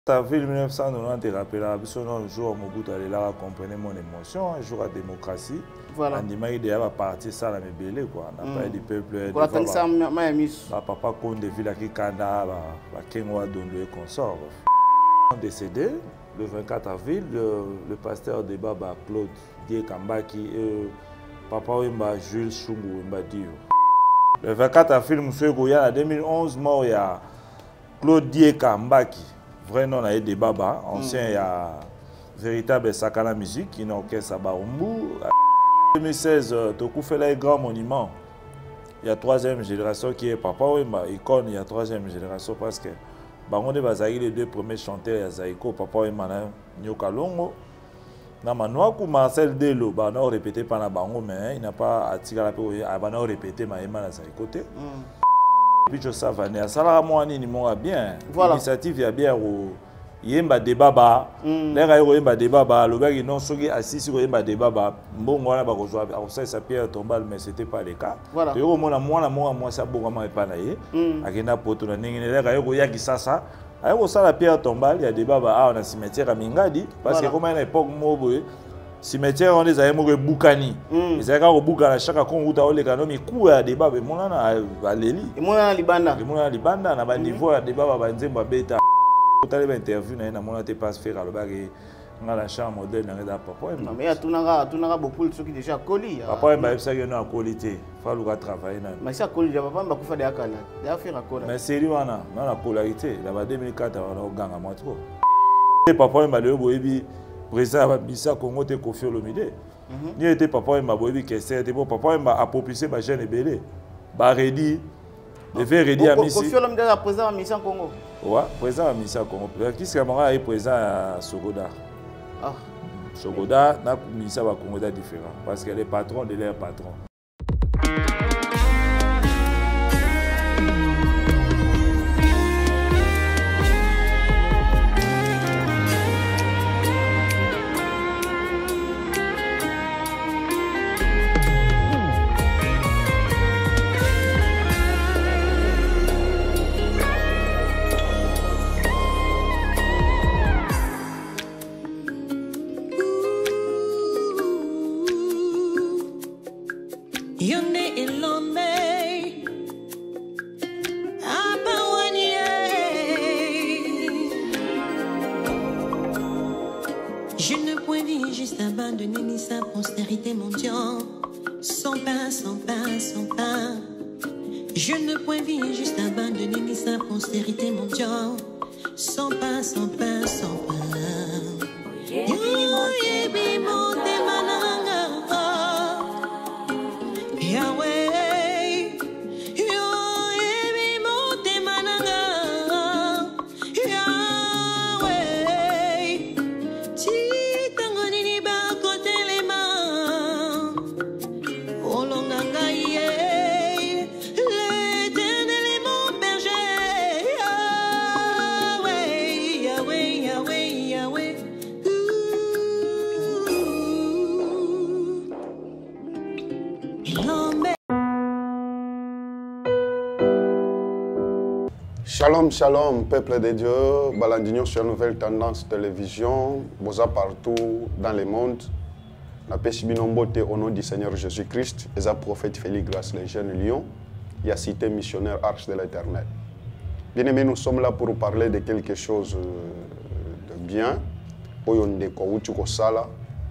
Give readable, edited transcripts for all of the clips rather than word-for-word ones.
Avril 1990, rappelé un jour, Mobutu allait comprendre mon émotion, un jour à démocratie. Voilà. On idée à partir ça la mébélé quoi. On n'a pas du peuple. Papa Konde ville qui Kanda, Kenwa Dondo et consort. Décédé le 24 avril, le pasteur de Baba Claude Die Kambaki, Papa Wemba Jules Chungu Mbadio. Le 24 avril, Monsieur Goya en 2011 mort il y a Claude Die Kambaki. Vrai nom a des Baba, ancien il y a véritable Sakana musique qui n'a aucun sabarumbu. En 2016, Toku fait un grand monument. Il y a troisième génération qui est Papa Wemba, icône, il y a troisième génération parce que on est les deux premiers chanteurs, Zaiko, Papa Wemba, Nyoka Longo. Namanoaku Marcel Delo, on a répété par la bango, mais il n'a pas attiré la peau, on a répété Maïma à Zaikote. Puis je savais, ça la moi ni mon bien. L'initiative y a bien au yemba débat ba. Les gars yemba débat ba. Le gars qui non sogi assis sur yemba débat ba. Bon moi ba rejoindre. Alors ça pierre tombale mais c'était pas le cas. Voilà. Et au moi ça bon vraiment pas naïe. Akina poto na ningi les gars yo yaki sasa. Ayo ça la pierre tombale il y a débat ba ah on a cimetière à Mingadi parce que comme à l'époque moboé cimetière on les a aimé Boukani. Ils avaient au Boukani chaque con où tu as les canons mais coup à débat mais mon ana à Leli. Et mon ana libanda. Et mon ana libanda na ba niveau à débat ba nzemba beta. Tu as interview na mon ana te passe faire à le bagé dans la chambre moderne na da papa. Non mais tu n'as beaucoup de ceux qui déjà collés. Papa m'a ça que na qualité. Faut le travailler na. Mais ça collé papa m'a fait des akala. D'ailleurs faire à coller. Mais sérieux ana, dans la polarité, là 2004 on a gagné moi trop. Papa m'a le boyebi président Babissa Congo te Kofi Olomide. Ni était papa et ma boyebi que c'était bon papa et ma apopissé ma jeune belé. Ba ready. Devait ready à Missi. Kofi Olomide est président à Mission Congo. Ouais, président à Mission Congo. Qui c'est est président à Sogoda. Ah. Sogoda na Missa va Congo différent parce qu'elle est patron de leur patron. Je ne puis vivre juste abandonner ni sa postérité mondiale. Sans pain, sans pain, sans pain. Je ne puis vivre juste abandonner ni sa postérité mondiale. Sans pain, sans pain, sans pain. Yahweh. Shalom, shalom, peuple de Dieu, Balandignon sur Nouvelle Tendance Télévision, Boza partout dans le monde. La Pesibinobote au nom du Seigneur Jésus-Christ, et sa prophète Félix Grace, les jeunes lions, et a cité missionnaire Arche de l'Éternel. Bien-aimés, nous sommes là pour parler de quelque chose de bien. Oyonde Kouchouko Sala,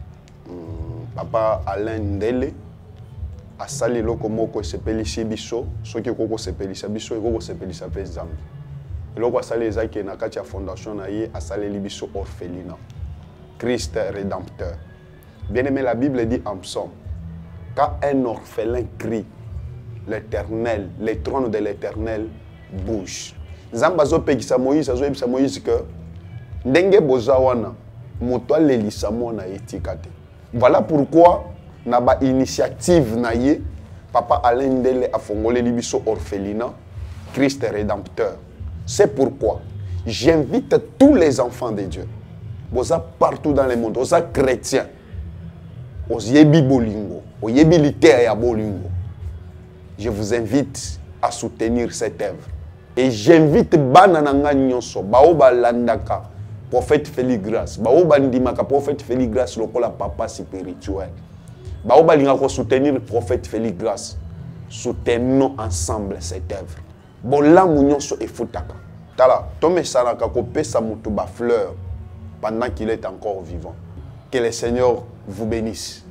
Papa Alain Ndele, a sali lokomoko sepelisi biso, soki koko sepelisa biso, et koko sepelisa pezambi. Et loko asali ezaki na kati ya fondation na ye, asali libiso orphelinat. Christ rédempteur. Bien aimé, la Bible dit en psaume, quand un orphelin crie, l'Éternel, les trônes de l'Éternel bougent. Zambazo pekisa Moïse, azo ebisa Moïse que ndenge bozawana, moto alelisa mona etikate. Voilà pourquoi na ba initiative na ye, Papa Alain Ndele a fongolé libiso orphelinat, Christ rédempteur. C'est pourquoi j'invite tous les enfants de Dieu, boza partout dans le monde, boza chrétiens, oyebi bolingo, oyebi liter ya bolingo. Je vous invite à soutenir cette œuvre. Et j'invite bana nanga nyonso, bao balandaka prophète Félix Grasse. Bao bandimaka prophète Félix Grasse lokola papa spirituel. Bao balinga ko soutenir le prophète Félix Grasse. Soutenons ensemble cette œuvre. Bola munyoso e futaka. Tala, tome salaka ko pesa mutu ba fleur pendant qu'il est encore vivant. Que le Seigneur vous bénisse.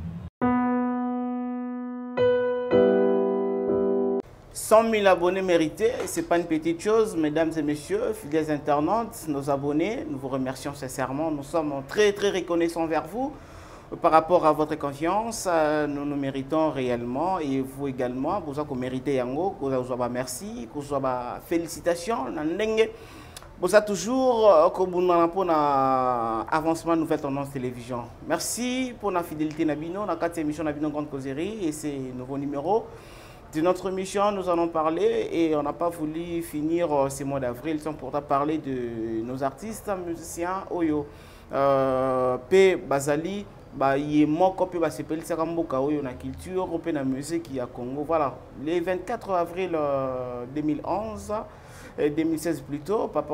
« 100 000 abonnés mérités, ce n'est pas une petite chose, mesdames et messieurs, fidèles internautes, nos abonnés, nous vous remercions sincèrement. Nous sommes très très reconnaissants envers vous par rapport à votre confiance. Nous nous méritons réellement et vous également. Vous avez mérité yango, vous avez merci, vous avez félicitations. Vous avez toujours un avancement de nouvelles tendances télévision. Merci pour la fidélité Nabino, la 4e émission Nabino Grande Causerie et ces nouveaux numéros. De notre mission, nous allons parler et on n'a pas voulu finir ces mois d'avril sans pourtant parler de nos artistes, musiciens, Oyo. P. Bazali, il est mort comme il s'appelle Saramboka, Oyo, la culture, la musique à Congo. Voilà, le 24 avril 2011. 2016 plutôt, Papa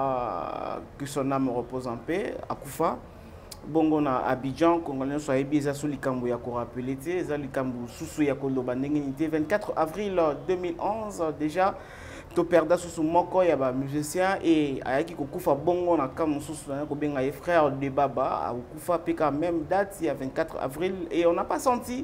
Wimba, que son âme repose en paix, à Koufa. Bongo na Abidjan, Congolais soit bien sur likambo ya ko rappeler té, za likambo susu ya ko loba ndenge 24 avril 2011 déjà to perda susu moko ya ba musicien et ayaki ko kufa bongo na kam susu na ko benga ye frère de Baba, a kufa pe quand même date il y a 24 avril et on n'a pas senti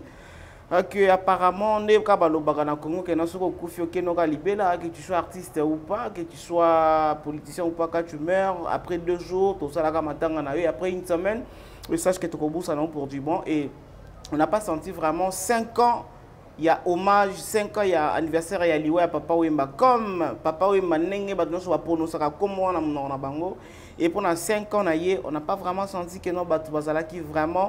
que apparemment ne ka balobaka na Congo que na soko kufi ke no ka libela, que tu sois artiste ou pas, que tu sois politicien ou pas, quand tu meurs après 2 jours tout ça la matanga na et après une semaine je sache que tu ça non pour du bon et on n'a pas senti vraiment 5 ans il y a hommage 5 ans il y a anniversaire il y a liwa Papa Wemba comme Papa Wemba nenge ba so prononcer comme on na bango et pendant 5 ans on n'a pas vraiment senti que nos batu bazala qui vraiment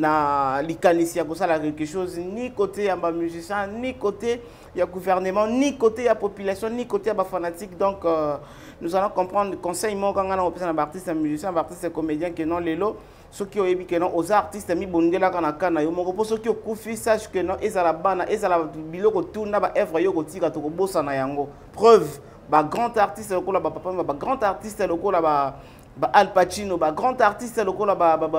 na likanisi ya kosala quelque chose ni côté ya ba musicien ni côté ya gouvernement ni côté ya population ni côté ya ba fanatique donc nous allons comprendre le conseil mo kanga na opesa na artiste musicien artiste comédien que non lelo ceux qui ont ébi que non aux artistes mi bondela kana kana yo moko ceux qui okufi sache que non ezala bana ezala biloko tourna ba œuvre yo kotika to kobosa na yango preuve ba grand artiste lokola ba papa ba grand artiste lokola ba Al Pacino, grand artiste local,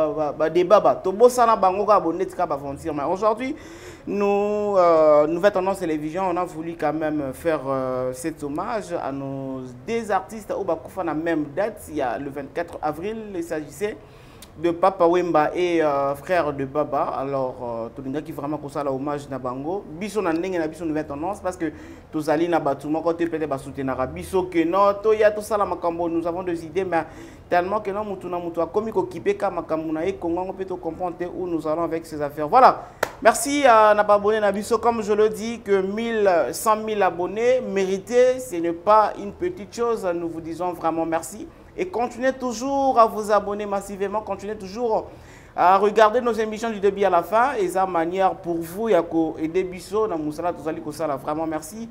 débat, Tobosana Bangoka, Bonetka, Bafontir. Mais aujourd'hui, nous, Nouvelle Tendance Télévision, on a voulu quand même faire cet hommage à nos 2 artistes au Bakoufa la même date, il y a le 24 avril, il s'agissait de Papa Wemba et frère de Baba. Alors, tout le monde qui vraiment pour ça l'hommage na bango. Biso na ndenge na biso Nouvelle Tendance parce que tous ali na batuma côté peut-être ba soutenir biso que non to ya tout ça la makambo nous avons des idées mais tellement que non mutuna mutu comme occupé ka makambo na e Congo on peut te comprendre où nous allons avec ces affaires. Voilà. Merci à na abonné na biso comme je le dis que 100 000 abonnés mérités, ce n'est pas une petite chose. Nous vous disons vraiment merci. Et continuez toujours à vous abonner massivement, continuez toujours à regarder nos émissions du début à la fin. Et ça, manière pour vous, et des bisous, dans Moussala, tout ça, vraiment merci.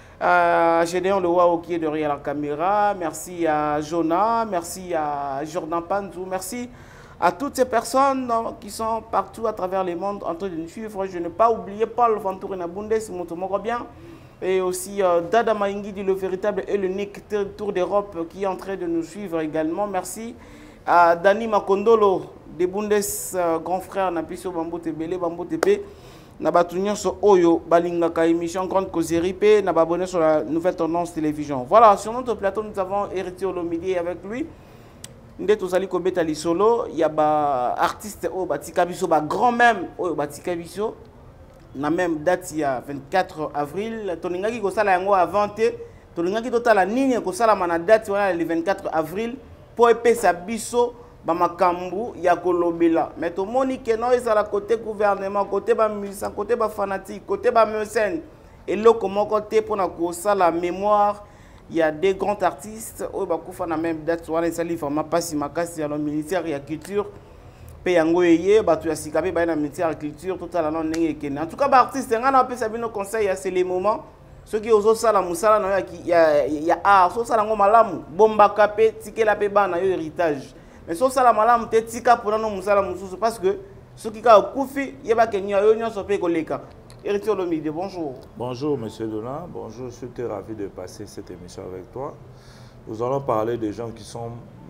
Gédéon Lewa qui est derrière la caméra, merci à Jonah, merci à Jordan Panzou, merci à toutes ces personnes qui sont partout à travers le monde en train de nous suivre. Je n'ai pas oublié Paul Ventour na Bundes, mon bien. Et aussi Dada Maingi dit le véritable et l'unique tour d'Europe qui est en train de nous suivre également. Merci à Dani Makondolo des Bundes grand frère Napiso Bambo Tebele Bambo Tepe Nabatunion sur Oyo Balingaka émission Grande Causerie P Nababonné sur la Nouvelle Tendance Télévision. Voilà, sur notre plateau nous avons hérité au midi avec lui. Ndé tozali ko betali solo, il y a ba artiste o batika biso ba grand même o batika biso. Na même date il y a 24 avril toningaki ko sala yango avant te toningaki totala nini ko sala mana date wana le 24 avril po epesa biso ba makambu ya kolobela mais to moni ke no ezala côté gouvernement côté ba musicien côté ba fanatique côté ba mécène et loko moko te pona ko sala mémoire il y a des grands artistes o ba kufa na même date wana sali format pasi makasi ya le ministère ya culture Peyangoye, batu ya sikabe ba na ministère de la culture tout à la non ndenge kene. En tout cas ba artiste ngana pesa bino conseil c'est les moments ceux qui ozo sala musala na ya art so sala ngo malamu bomba kapé tikela pe bana yo héritage. Mais so sala malamu te tika pour no musala mususu parce que ceux qui ka kufi yeba kenya yo nyonso pe koleka. Héritier Olomide, bonjour. Bonjour monsieur Dolan, bonjour, je suis très ravi de passer cette émission avec toi. Nous allons parler des gens qui sont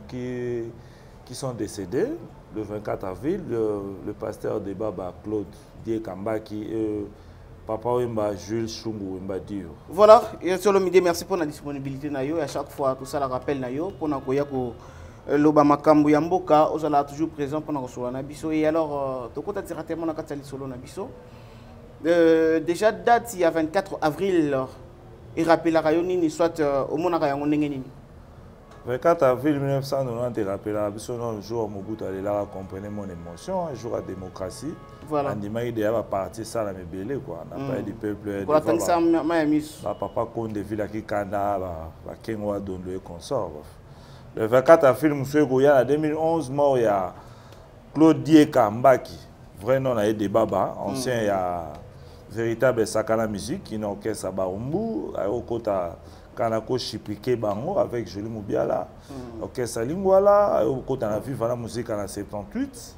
qui sont décédés le 24 avril. Le pasteur de Baba Claude Diekambaki, Papa Wemba Jules Chungu Wemba Dio. Voilà, et sur le midi, merci pour la disponibilité Nayo. Et à chaque fois, tout ça la rappelle Nayo pour Nakoyako. L'Obama Kambu Yamboka, on est toujours présent pour nous Nabiso. Et alors, tu as directement dans solo Nabiso. Déjà, date il y a 24 avril, et rappelle la Rayonini, soit au Monarayan. 24 avril 1990, rappelle la un jour où Mobutu allait là comprendre mon émotion, un jour à démocratie. Voilà. On dit qu'il parti ça la mébélé quoi. On n'a pas du peuple. Pour attendre ça, papa Konde Villa qui Kanda, Kenwa Dondo et consort. Le 24 avril, M. Goya, en 2011, mort, il y a Claude Diekambaki, vrai nom, il y a des Baba, ancien, il y a véritable Sakana Musique, qui est un orchestre à Barumbu, au côté Kanako Chipliqué Bango, avec Jolie Moubiala, orchestre à Lingwala, au côté de la Vive la musique en 78.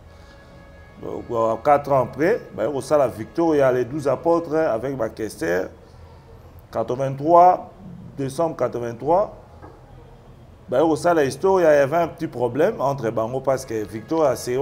4 ans après, au salle la Victoire, il y a les 12 apôtres avec Bakester, 83, décembre 83. Au sein de l'histoire, il y avait un petit problème entre Bango parce que Victor a essayé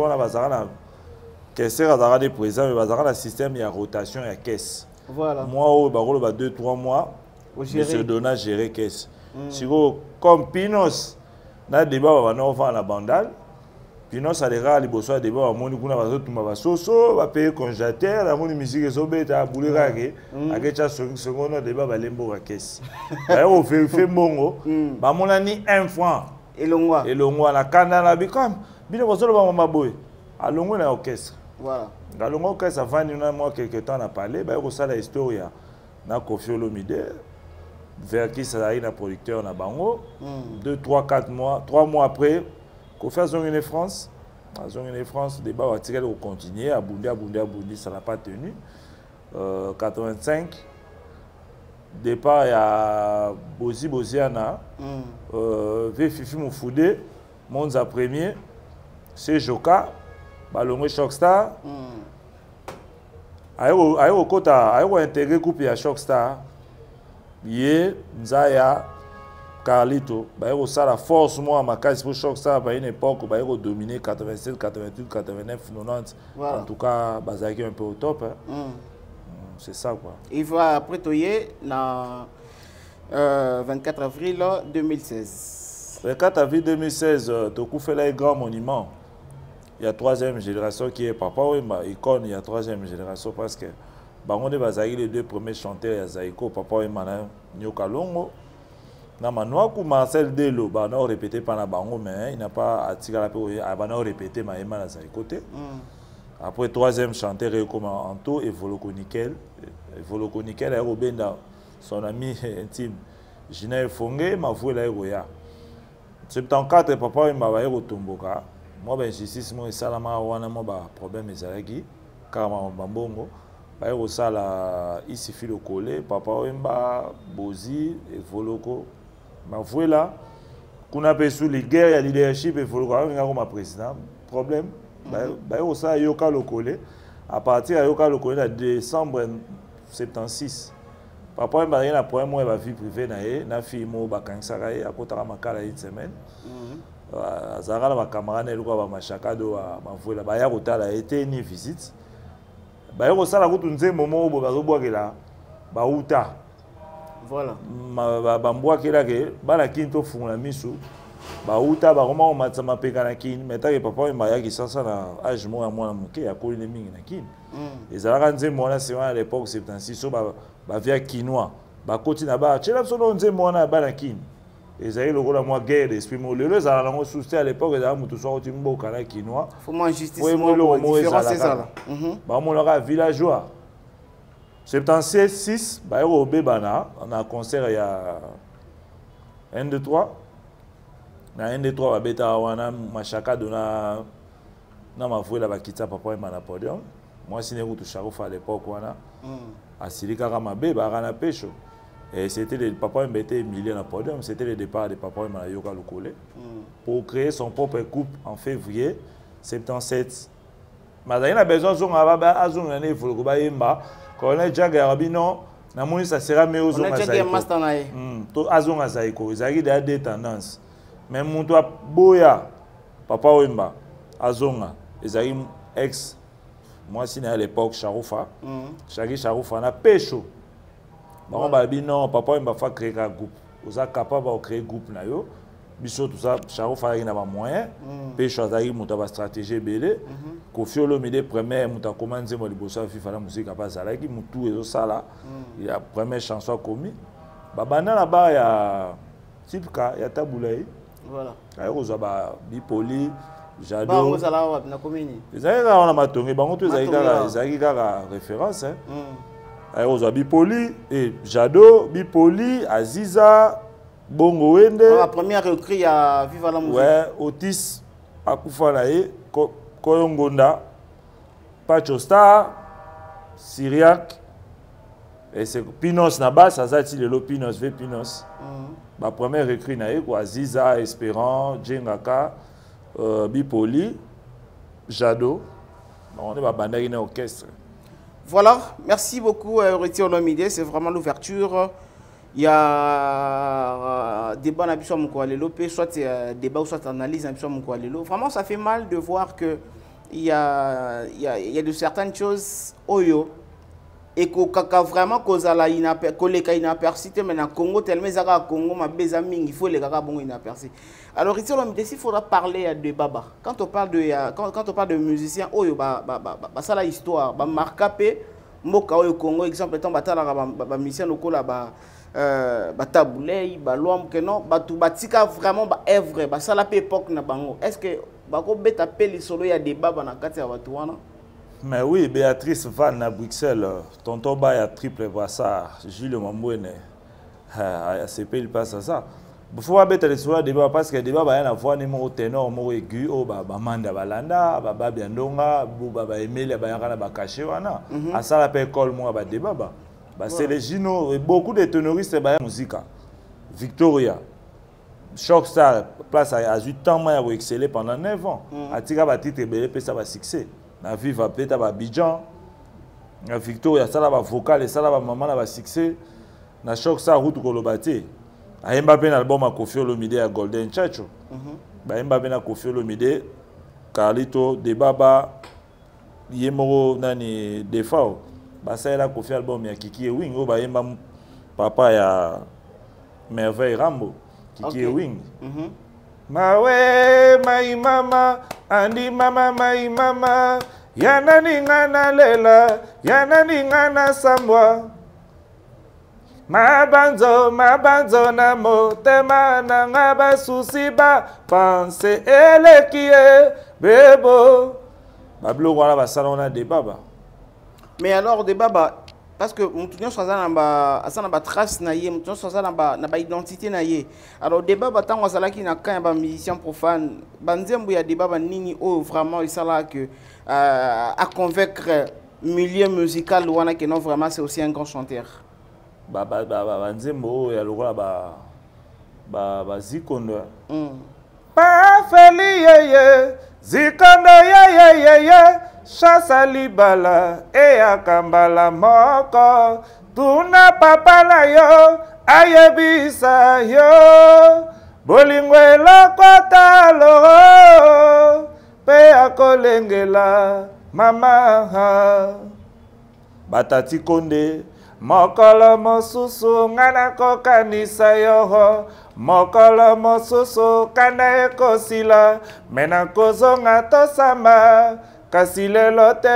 de des présents, mais dans le système, il y a rotation, il y a caisse. Voilà. Moi, il y a 2-3 mois, je suis donné à gérer caisse. Comme Pinos, il y a des débats à la bandale. Pinos a des rares, il y a des débats à mon niveau, il y a Soso, il y a payé congélateur, il y a une musique qui est à bouler, il y a un second débat à l'embo à caisse. Il y a un fait mongo, il y a un franc. Et l'ongwa, la canne, la bicam, il y a un boy. À l'ongwa, il y a un orchestre. Voilà. Dans l'ongwa, orchestre, avant, il y a quelques temps à parler, il y a un l'histoire, il y a Kofi Olomide, vers qui ça a été un producteur en Bango. 2, 3, 4 mois, 3 mois après, Kofi a zongué France. A zongué France, le débat a continué, à Boundi, ça n'a pas tenu. 85, départ, il y a Bozi Boziana, Fifi Moufoudé, Monza Premier, c'est Joka, Balongwe Shockstar. Ayo Kota, Ayo intégré coupe à Shockstar, Yé, Nzaya, Carlito, ça la force moi ma case pour Shockstar à une époque où il dominé 87, 88, 89, 90. Voilà. En tout cas, Bazaki un peu au top. C'est ça quoi. Il va après toyer le 24 avril 2016. 24 avril 2016, Toku fait là un grand monument. Il y a 3e génération qui est Papa Wemba, icône, il y a 3e génération parce que Bangonde Bazaki les 2 premiers chanteurs, il y a Zaiko, Papa Wemba, Nyoka Longo. Namanoaku Marcel Delo, on a répété par la bango, mais il n'a pas attiré la paix, on a répété Maïma à côté. Après, 3e chanteur, comme Anto et Voloko Nickel. Voloko Nickel a Robenda, son ami intime, Gina Fongé, m'a voué la Egoya. 74, papa m'a va Tomboka. Moi, ben, justice, moi, Salama, Wana, moi, problème, Ezalaki, Karma, Bambongo. Bayo sala ici filo collé papa Wemba Bozi et Voloko ma voilà kuna pe sous les guerres ya leadership et Voloko comme président problème bayo ça yoka le collé à partir yoka le collé en décembre 76 papa Wemba rien après moi va vie privée na fille mo ba kansaka ya kotaka makala une semaine azara ba camarade eloko ba machaka do ma voilà ba ya kotala été ni visite. Voilà. Bauta baroma matama pekana kin metake papa maya ki sasa na âge mo ya mwana muke ya ko ile mingi na kin ezalaka nzembo wana c'est à l'époque 76 so ba via kinois ba koti na ba chela solo nzembo wana ba na kin ezali lokola moi guerre d'esprit mo lelo ezala nango souci à l'époque ezala mutu so oti mboka na kinois faut moi justice mo différence ezala ba mo la villageois 76 ba yo bebana na concert ya 1 2 3 na 1 2 3 babeta wana machaka dona na mavouela bakita papa ema na podium moi sine kutu charofa à l'époque wana asilika kama beba kana pecho et c'était le papa ema était milieu na podium, c'était le départ de papa ema na yoka lokole pour créer son propre couple en février 77 mais il a besoin zonga ba azonga ne folo ba yemba colonel Jaga Rabino na moni ça sera mieux aux zonga ça to azonga zaiko ezaki des tendances. Mais mon toi boya papa Wemba azonga ezali ex moi si à l'époque Charoufa Charoufa na pécho bon ba bi non papa Wemba fa créer un groupe oza capable de créer groupe na yo biso tout ça Charoufa na ba moyen pécho azali monta ba stratégie belé Koffi Olomide premier monta commencer mo liboso FIFA la musique pas ça là qui mutu ezo sala il a première chanson commis babana na ba ya Tipka ya Taboulaye voilà ayo ba Bipoli Jado ba ngo sala wa na komini ezalika on a matongi bango to ezalika référence ayo Bipoli et Jado Bipoli Aziza Bongo Wende la première recrue à Viva la musique ouais Otis akufa na ye Koyongonda Pacho Star Syriac et c'est Pinos na bas ça zati le Pinos ve Pinos ma première recrue na ye quoi Ziza Espérant Djengaka Bipoli Jado on est bandaki na orchestre. Voilà, merci beaucoup Reti Olomide, c'est vraiment l'ouverture. Il y a débat na biso mon koalelo soit débat ou soit analyse na biso mon koalelo. Vraiment ça fait mal de voir que il y a de certaines choses oyo et que vraiment kozala inapercité mais na Congo tellement zaka Congo ma bezaming il faut les gars bon inapercité. Alors ici il faudra parler de Baba. Quand on parle de musiciens oyo ça la histoire ba marqué mboka oyo Congo exemple tant batala ba musicien lokola ba Taboulaye ba Loam que non ba tout batika vraiment ba œuvre ba ça la époque na bango. Est-ce que ba ko beta peli solo ya débat na kati ya watu wana? Mais oui, Béatrice Van à Bruxelles, tonton Baya triple brassard, Jules Mambouene, ACP il passe à ça. Il faut pas mettre les débat parce que le débat va y avoir des mots ténors, mots aigus, Manda Balanda, Baba Biandonga, Baba Emile, Bayana Bakaché, à ça la paix école, moi, débat. C'est les Gino, et beaucoup de ténoristes, Baya Musica, Victoria, Shockstar, place à 8 ans, moi, exceller pendant 9 ans. À Tika Batite, et ça va succès. Na viva peut-être à Abidjan, na Victoria, ça là va vocal et ça là va maman va succès. Na choc ça route Kolobate. A Mbappé na album à Koffi Olomide à Golden Chacho. Ba Mbappé na Koffi Olomide, Carlito Debaba, Yemoro nani Defao. Ba ça là Koffi album ya Kiki Wing, o ba Mba papa ya Merveille Rambo, Kiki Wing. Mawe mai mama andi mama mai mama yana ningana lela yana ningana sambwa mabanzo na motema na ngaba susiba pense elekie bebo bablo wala basalona de baba. Mais alors de baba parce que mutunyo soza na ba trace na ye mutunyo soza na ba identité na ye. Alors débat batango salaki na kan ba musicien profane banzembo ya débat ba nini o vraiment il sala que à convaincre milieu musical wana que non vraiment c'est aussi un grand chanteur. Banzembo ya lokola ba zikondo. Pa feli ye zikondo ye Chasa libala e akambala moko tuna papa na yo ayebisa yo bolingwe lokota lo pe akolengela mama batati konde mokolo mosusu ngana kokanisa yo mokolo mosusu kana ekosila mena kozonga tosama Kasilé-lote.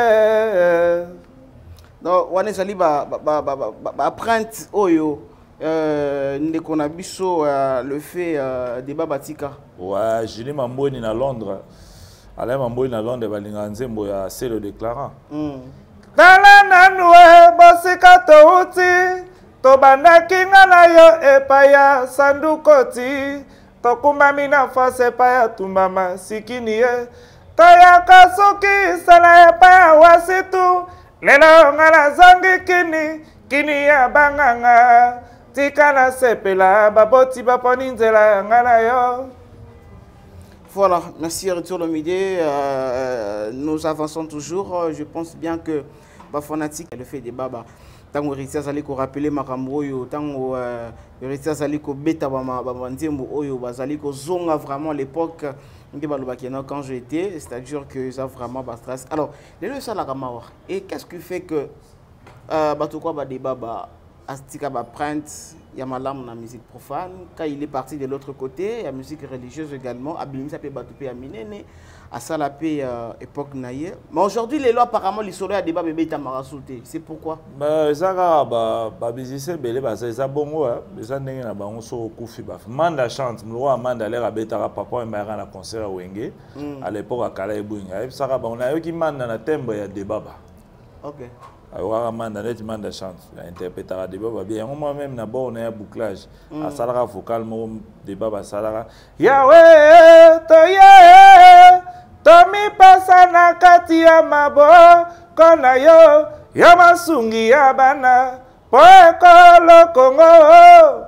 Non, on est allé apprendre oyo ndeko biso le fait de Babatika. Ouais, Julie Mamboueni na Londres. Alain Mamboueni na Londres balinga nzembo ya c'est le déclarant. Tala nanwe bosika touti to bandaki ngana yo epaya sandukoti to kumbami na face epaya tumbama sikini ye. Toya kasuki sana ya pa wasitu lelo ngala zangi kini ya banganga tika na sepela baboti baponi nzela ngala yo. Voilà, merci Reti Olomide. Nous avançons toujours. Je pense bien que Bafanatique le fait des baba. tango Héritier azali ko rappeler makambo oyo tango Héritier azali ko beta ba nzembo oyo bazali ko zonga vraiment l'époque quand j'étais, c'est-à-dire que ça vraiment bas stress. Alors, les ça la kamawa. Et qu'est-ce qui fait que Batouko ba débat ba astika ba print ya malam na musique profane quand il est parti de l'autre côté, la musique religieuse également, abimisa pe batoupe ya minene à ça la paix époque naïe. Mais aujourd'hui les lois apparemment les solo ya débat bébé tamara sauté. C'est pourquoi ça ba musicien belé ba ça bongo ça ndenge na bango so kufi ba manda chante mlo amanda lera betara papa mbara na concert wenge à l'époque à Kala Ebunga et ça ba on a eu qui manda na tembe ya débat ba. OK. Alors manda net manda chante interprétera débat bien moi même na bon on a bouclage à salara vocal mo débat ba salara Yahweh toye Tomi pasa na kati ya mabo kona yo ya masungi ya bana poekolo Kongo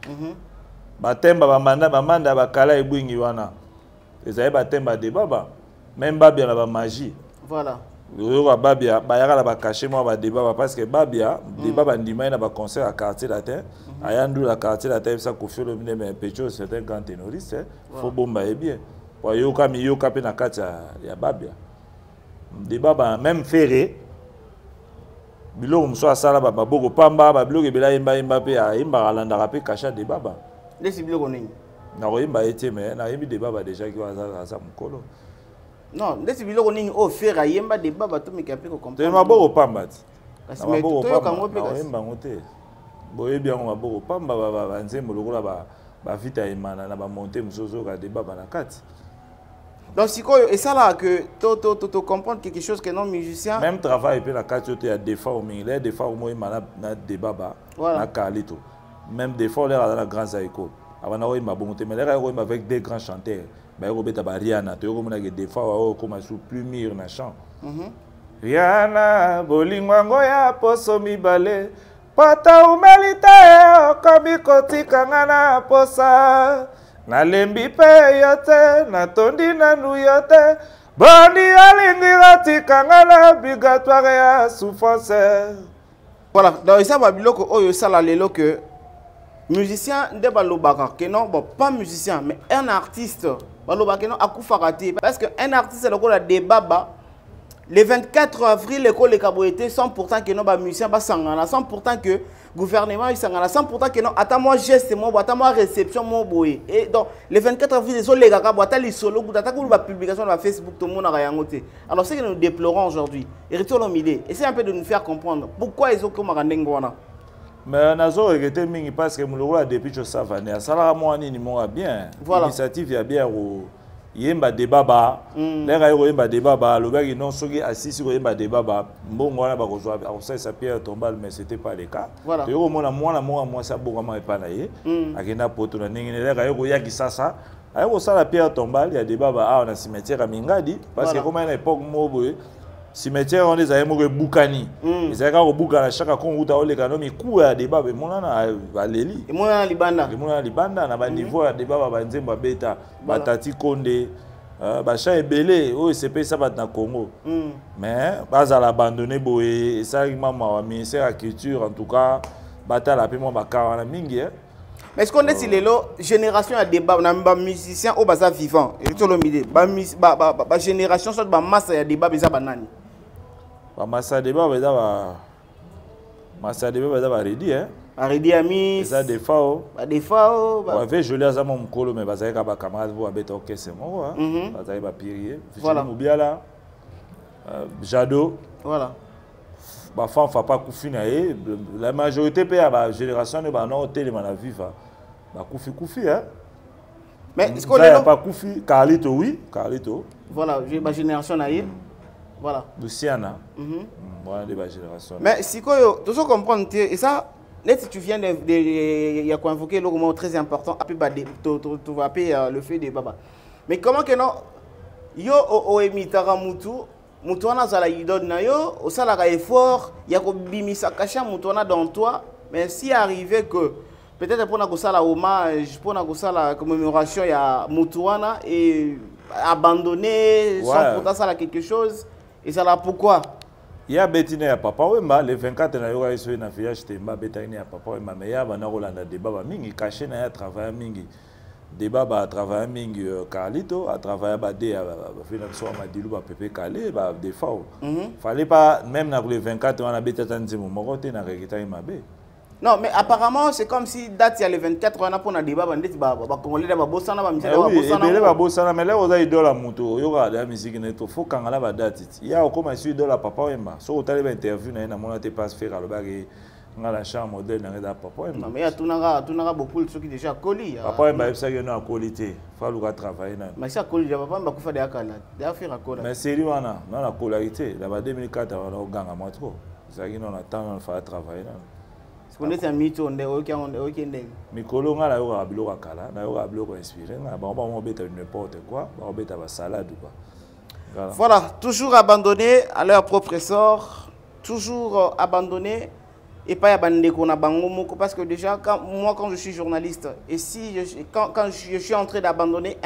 batemba bamanda bakala ebwingi wana ezali batemba de baba même babia na ba magie voilà yo babia bayaka la ba cacher moi ba débat parce que babia débat bandima na ba concert à quartier latin ayandu la quartier latin ça ko filo mais pecho c'est un grand ténoriste faut bomba et bien yoka mi yoka pe na kati ya babia débat même ferré biloko muso asala ba boko pamba ba biloko ebela imba pe imba alanda pe kasha débat ba lesi biloko nini na ko imba ete mais na imbi débat ba déjà ki waza sa mukolo non lesi biloko nini o ferra yemba débat ba to mi kape ko comprendre te maboko pamba ti kasi mais to yoka ngope kasi imba ngote boye bien maboko pamba ba nzembo lokola ba vita imana na ba monter musozo ka débat ba na kati. Donc, et ça là que tu comprends quelque chose que non musicien. Même travail, puis la carte, il y a des fois au milieu, des fois au moins, il y a des débats, voilà. Même des fois, il y a la grande zaïko. Avant, il y a bonté, mais il y a avec des grands chanteurs. Il y a Rihanna, des fois, il y a plus mûr dans le chant. Rihanna, bolingwango ya poso mibale, pota umelite, komi kotika ngana posa. Nalembi pe yote, natondi nanu yote, bondi alingi ratika ngana obligatoire ya souffrance. Voilà, donc ça va biloko oyo sala lelo que musicien de balobaka que non bon pas musicien mais un artiste balobaka non akufarati parce que un artiste le ko la débat le 24 avril l'école les caboyeté sans pourtant que non ba musicien ba sangana sans pourtant que gouvernement il sangana sans pourtant que non attends moi geste moi attends moi réception moi boye et donc le 24 avril les les gars boita les solo boita ko ba publication sur Facebook tout le monde a yangote alors c'est que nous déplorons aujourd'hui Héritier Lomide essaie un peu de nous faire comprendre pourquoi ils ont comme ngwana mais nazo regretter mingi parce que muloko depuis que ça va né ça moi ni mo bien initiative ya bien au yemba débat ba lenga yo yemba débat ba lobaki non soki assisi ko yemba débat ba mbongo wana ba kozwa ça Pierre Tombal mais c'était pas le cas te yo mona moi ça bongo ma pa na ye akenda poto na ningi lenga yo ya kisasa ayo sala Pierre Tombal ya débat ba na cimetière à Mingadi parce que comme à l'époque moboye cimetière on les a mo bukani ils a ko bukana chaque kon uta ole kanomi ku ya débat be mona na valeli mona libanda na ba niveau ya débat ba nzemba beta batati konde bacha ebele o CP ça bat na Congo mais bazala abandonné boye ça mama wa ministère de la culture en tout cas batala pe mo bakara na mingi mais est-ce qu'on est si lelo génération à débat na ba musicien au baza vivant Héritier Lomide ba génération soit ba masse ya débat beza banani ba massa débat beza ba ready Aridi ami ça des fois ba avait joli à mon mkolo mais bazaka ba camarade vous abeta okese mo bazaka ba pirier voilà Mubiala Jado voilà ba femme fa pas kufina la majorité pe ya ba génération ne ba non tellement na viva ba kufi mais est-ce qu'on est pas kufi Carlito oui Carlito voilà j'ai ma génération naïe voilà Luciana voilà de ma génération mais si quoi tu dois comprendre et ça net tu viens de y a convoqué le mot très important après tu vas payer le fait de baba mais comment que non yo o emitara mutu wana zala idod na yo o sala ka effort ya ko bimisa kasha mutu wana dans toi mais si arrivé que peut-être pour na ko sala hommage pour na ko sala commémoration ya mutu wana et abandonner sans pourtant sala quelque chose et ça là pourquoi Il y a Bettina et Papa Wemba, les 24 na yoga iso na village Temba Bettina et Papa Wemba, mais il y a bana Rolanda débat mingi caché na ya travail mingi. Débat ba travail mingi Carlito, à travailler ba dé fait na so Madilu ba Pepe Calé ba des fois. Fallait pas même na les 24 on a Bettina nzimo moko te na rekita mabe. Non, mais apparemment, c'est comme si date il y a le 24, on a pour un débat, on dit que Congolais va bosser na ba misala ba bossana. Oui, ba bossana, mais là on a idole à moto, yo ga la musique neto, faut kangala ba date. Il y a comme sur idole à Papa Wemba. So au tali ba interview na mona te passe faire le bagage ngala chambre modèle na da Papa Wemba. Non, mais il y a tunanga beaucoup de ceux qui déjà collé. Papa Wemba ça que na qualité, faut le travailler na. Mais ça collé, Papa Wemba ko fa de akala. Da faire akola. Mais c'est lui wana, na la qualité, là ba 2004 on a ganga moi trop. Ça qui non attend on fait travailler na. On est un mythe, on est ok. Mikolo nga la yo ga biloko kala, na yo ga biloko inspiré, na ba on beta n'importe quoi, ba beta ba salade quoi. Voilà, toujours abandonné à leur propre sort, toujours abandonné et pas abandonné qu'on a bango parce que déjà quand je suis journaliste et si quand je suis en train d'abandonner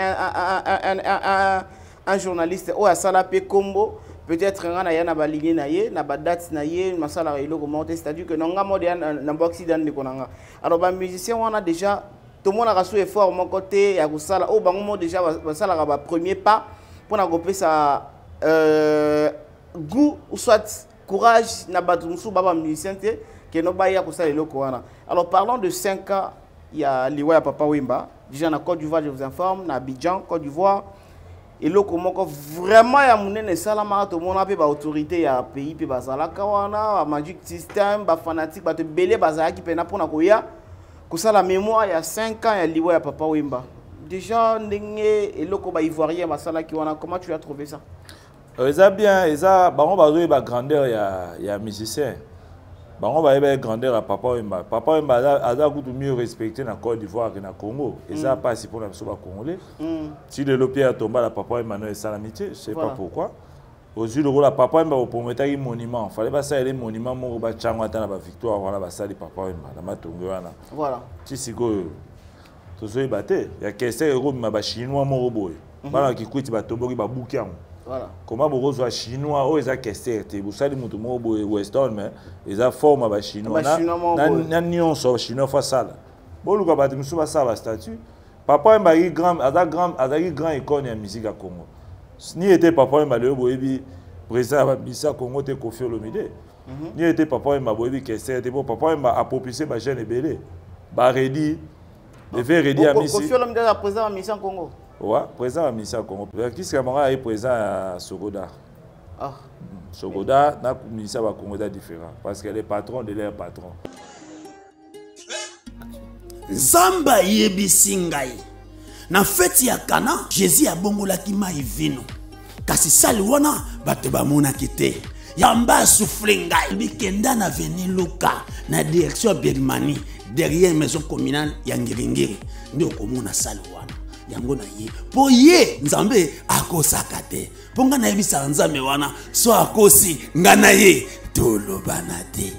un journaliste ou à Salapé Combo. Peut-être qu'on a na baligné naie, na badate naie, masala ilo comment c'est-à-dire que non moderne na Occident de konanga. Alors ba musicien on a déjà tout le monde a reçu effort mon côté ya kusala o bango déjà basala ba premier pas pour na goper sa goût ou soit courage na batumsu baba musicien que no ba ya kusala ilo koana. Alors parlons de 5 cas, il y a Liwa ya Papa Wemba, déjà na Côte d'Ivoire je vous informe, na Abidjan, Côte d'Ivoire. Et là, vraiment, il y a des salama, tout le monde a des autorités, il y a des pays, il y a Magic System, des fanatiques, des belés, qui peuvent pour la mémoire, il y a 5 ans, il y a Liwa, il y a Papa Wemba. Déjà, il y a des Ivoiriens, comment tu as trouvé ça? Ça bien, ça, on va jouer la grandeur, il y a musicien. On va avoir grandeur à Papa Wemba. Papa Wemba a mieux respecté dans Côte d'Ivoire que dans Congo. Et ça pas si pour les Congolais. Si le lopier a tombé, Papa Wemba n'a pas l'amitié, je ne sais pas pourquoi. Aux yeux de rôle, Papa Wemba pour mettre un monument. Il ne fallait pas ça les monuments pour la victoire, voilà, ça les Papa Wemba, la Matongwana. Voilà. Si c'est que tout ça est battu, il y a quelques euros mais chinois mon robot. Voilà qui coûte ba tomboki ba boukiam. Voilà. Comment vous avez chinois ou ils question vous savez mutu mo western mais ils a forme ba chinois na nion so chinois fa sala bolu ka bati musu ba sala statut Papa Wemba grand icône ya musique à Congo ni était Papa Wemba le boyebi président ba bisa Congo te Koffi Olomide ni était Papa Wemba boyebi question te Papa Wemba a propulsé ba jeune belé ba ready devait ready à Missi Koffi Olomide a président à mission Congo. Oui, présent à Missa Congo. Qui est présent à Sogoda? Ah. Sogoda, na Missa Congo est différent parce qu'elle est patron de leur patron. Zamba yebi singai. Na feti ya Kana, Jésus a bongolaki mai vino. Kasi sali wana bato bamona kite. Yamba souffle ngai bikenda na veni Luka na direction Birmanie derrière maison communale ya Ngiringiri. Ndio komona sali wana. Yango na ye po ye nzambe akosaka te po nga na yebisa nzambe wana so akosi nga na ye tolobana te.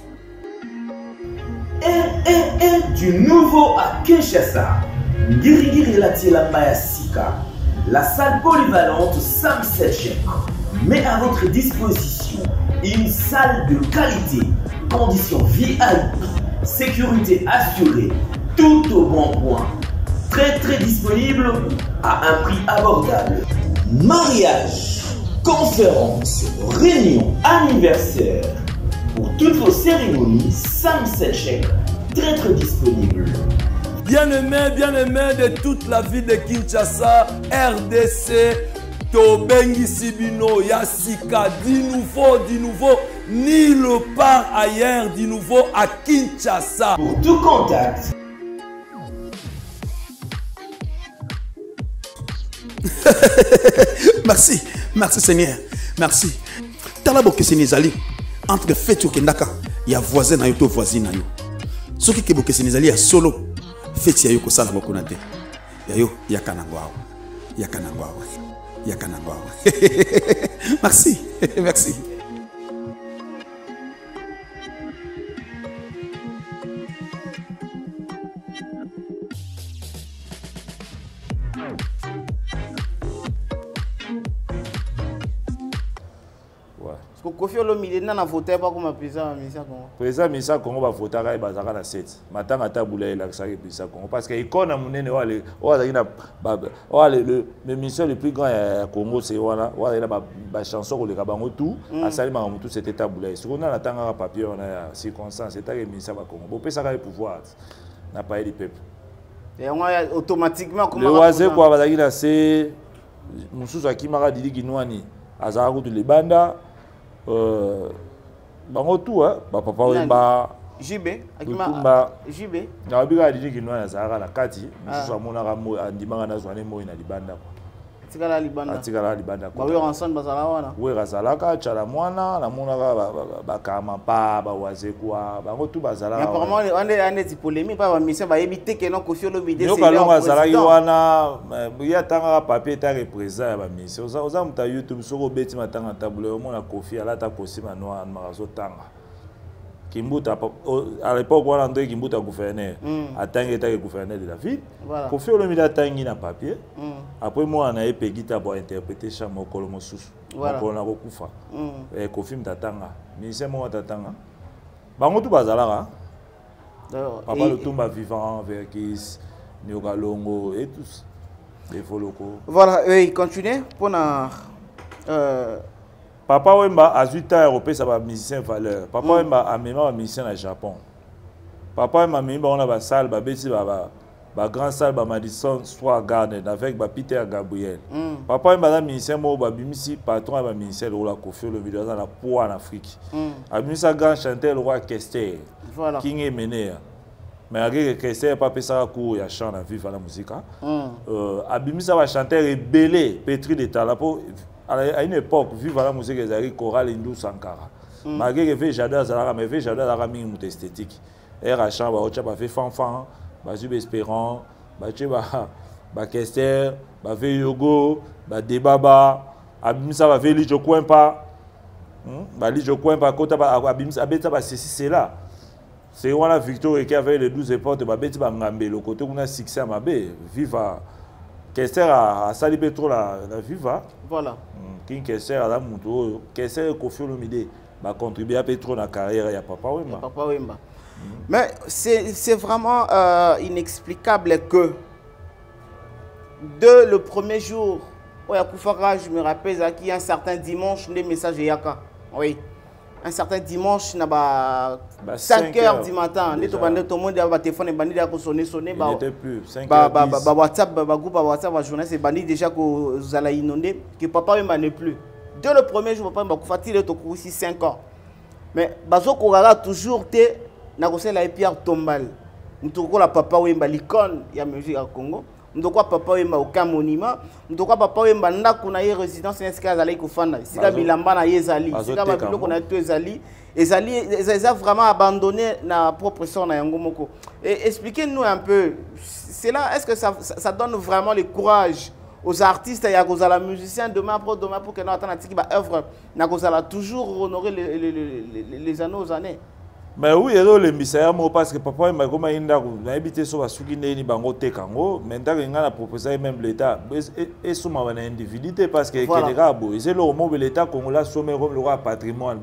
Du nouveau à Kinshasa, Ngirigiri Latiela Bayasika, la salle polyvalente Sam Selchek met à votre disposition une salle de qualité, conditions VIP, sécurité assurée, tout au bon point. Très disponible à un prix abordable. Mariage, conférences, réunions, anniversaires. Pour toutes vos cérémonies, Sam Selchek, très disponible. Bien-aimés de toute la ville de Kinshasa, RDC, Tobengi Sibino, Yassika, du nouveau, nulle part ailleurs, du nouveau à Kinshasa. Pour tout contact, Merci Seigneur. Merci. Talabo kesenizali entre fête okendaka ya voisin na yo to voisine na yo. Soki ke bokesenizali ya solo fête ya yo ko sala bokuna te. Ya yo ya kanangwa. Merci. Merci. Kofi Olomide n'a voté pas comme président ministère Congo. Président ministère Congo va voter à Bazara na 7. Matanga tabula la ça président Congo parce que icône munene wale le ministère le plus grand à Congo c'est wala la chanson ko le kabango tout à Salima Mutu c'était tabula. Ce qu'on a natanga papier on a circonstance c'était le ministère ba Congo. Bo pesa ka pouvoir n'a pas du peuple. Et on a automatiquement comment le oise quoi bazaki na c'est mususu akimara dili ginwani azara ko le banda bango tout hein papa wemba JB akima JB na biga didi kinwa na zara la kati mususu amona ka mo andimanga na zwane mo ina libanda kwa tikala libanda kwa ba ensemble bazala wana we razalaka chala mwana na mona ka ba kama pa ba waze kwa bango tout bazala apparemment on est polémique pas ba mission ba ebité que non Kofi Olomide c'est le président wana ya tanga papier ta représenter ba mission oza muta YouTube soko beti matanga tableau mona Kofi alata kosima noa marazo tanga Kimbuta à l'époque on André Kimbuta gouverneur atanga était gouverneur de la ville Kofi Olomide atangi na papier après moi on a epegita pour interpréter chamo kolomo susu ko na ko kufa Kofi mtatanga ministère mo tatanga bango tout bazalaka papa le tomba vivant Verkis Nyogalongo et tous les foloko voilà il continue pour na Papa Wemba a 8 ans européen ça va musicien valeur. Papa Wemba a même un musicien au Japon. Papa Wemba même on a ba salle ba beti ba grand salle ba Madison Square Garden avec ba Peter Gabriel. Papa Wemba a musicien mo ba bimisi patron ba musicien le roi Kofi Olomide dans la poids en Afrique. A bimisa grand chanteur le roi Kester. Voilà. King est mené. Mais avec Kester pas ça cours ya chant na vivre la musique. A bimisa ba chanteur rebelle pétri de talent pour à une époque, vivre la musique des chorale hindou Sankara. Malgré que j'adore ça, mais j'adore la musique muito esthétique. Et Rachan, bah fait fanfan, bah Zub Espérant, bah Kester, bah fait Yogo, bah Debaba, Abimsa bah fait Lijo Kwempa, bah Lijo Kwempa, Kota bah Abimsa Abeta bah c'est là. C'est où la victoire qui avait les 12 portes, bah Beti bah Ngambe, le côté où on a succès à Mabé, viva. Kester a sali trop la viva. Voilà. King Kester a la muto. Kester et Kofi Olomide va contribuer à trop la carrière de Papa Wemba. Papa Wemba. Mais c'est vraiment inexplicable que de le premier jour où Yakoufara, je me rappelle qu'il y a un certain dimanche des messages de Yaka. Oui. Un certain dimanche, 5 heures du matin, tout le monde a téléphone et bandit a sonné. Il n'était plus 5 heures. WhatsApp, groupe WhatsApp, journaliste et bandit déjà que vous allez inonder, que papa n'est plus. Dès le premier jour, papa m'a fatigué de aussi 5 ans. Mais Bazo Kogara toujours été négocié la Pierre Tombal. Nous trouvons la papa Wemba l'icône de la musique au Congo. Nous devons papa Wemba aucun monument. Nous devons papa Wemba n'a qu'on a résidence en escale à l'Ekofana. Si la Bilamba na Yezali, si la Bilo qu'on a tout Ezali, ils ont vraiment abandonné la propre son na Yangomoko. Et expliquez-nous un peu. C'est là, est-ce que ça donne vraiment le courage aux artistes et aux musiciens demain pour que nous attendons œuvre, nous allons toujours honorer les années aux années. Mais oui, le misère parce que papa m'a comme habité sur la soukine ni bango tekango, maintenant il a proposé même l'État et sur ma individualité parce que c'est le moment où l'État congolais sommet comme le roi patrimoine,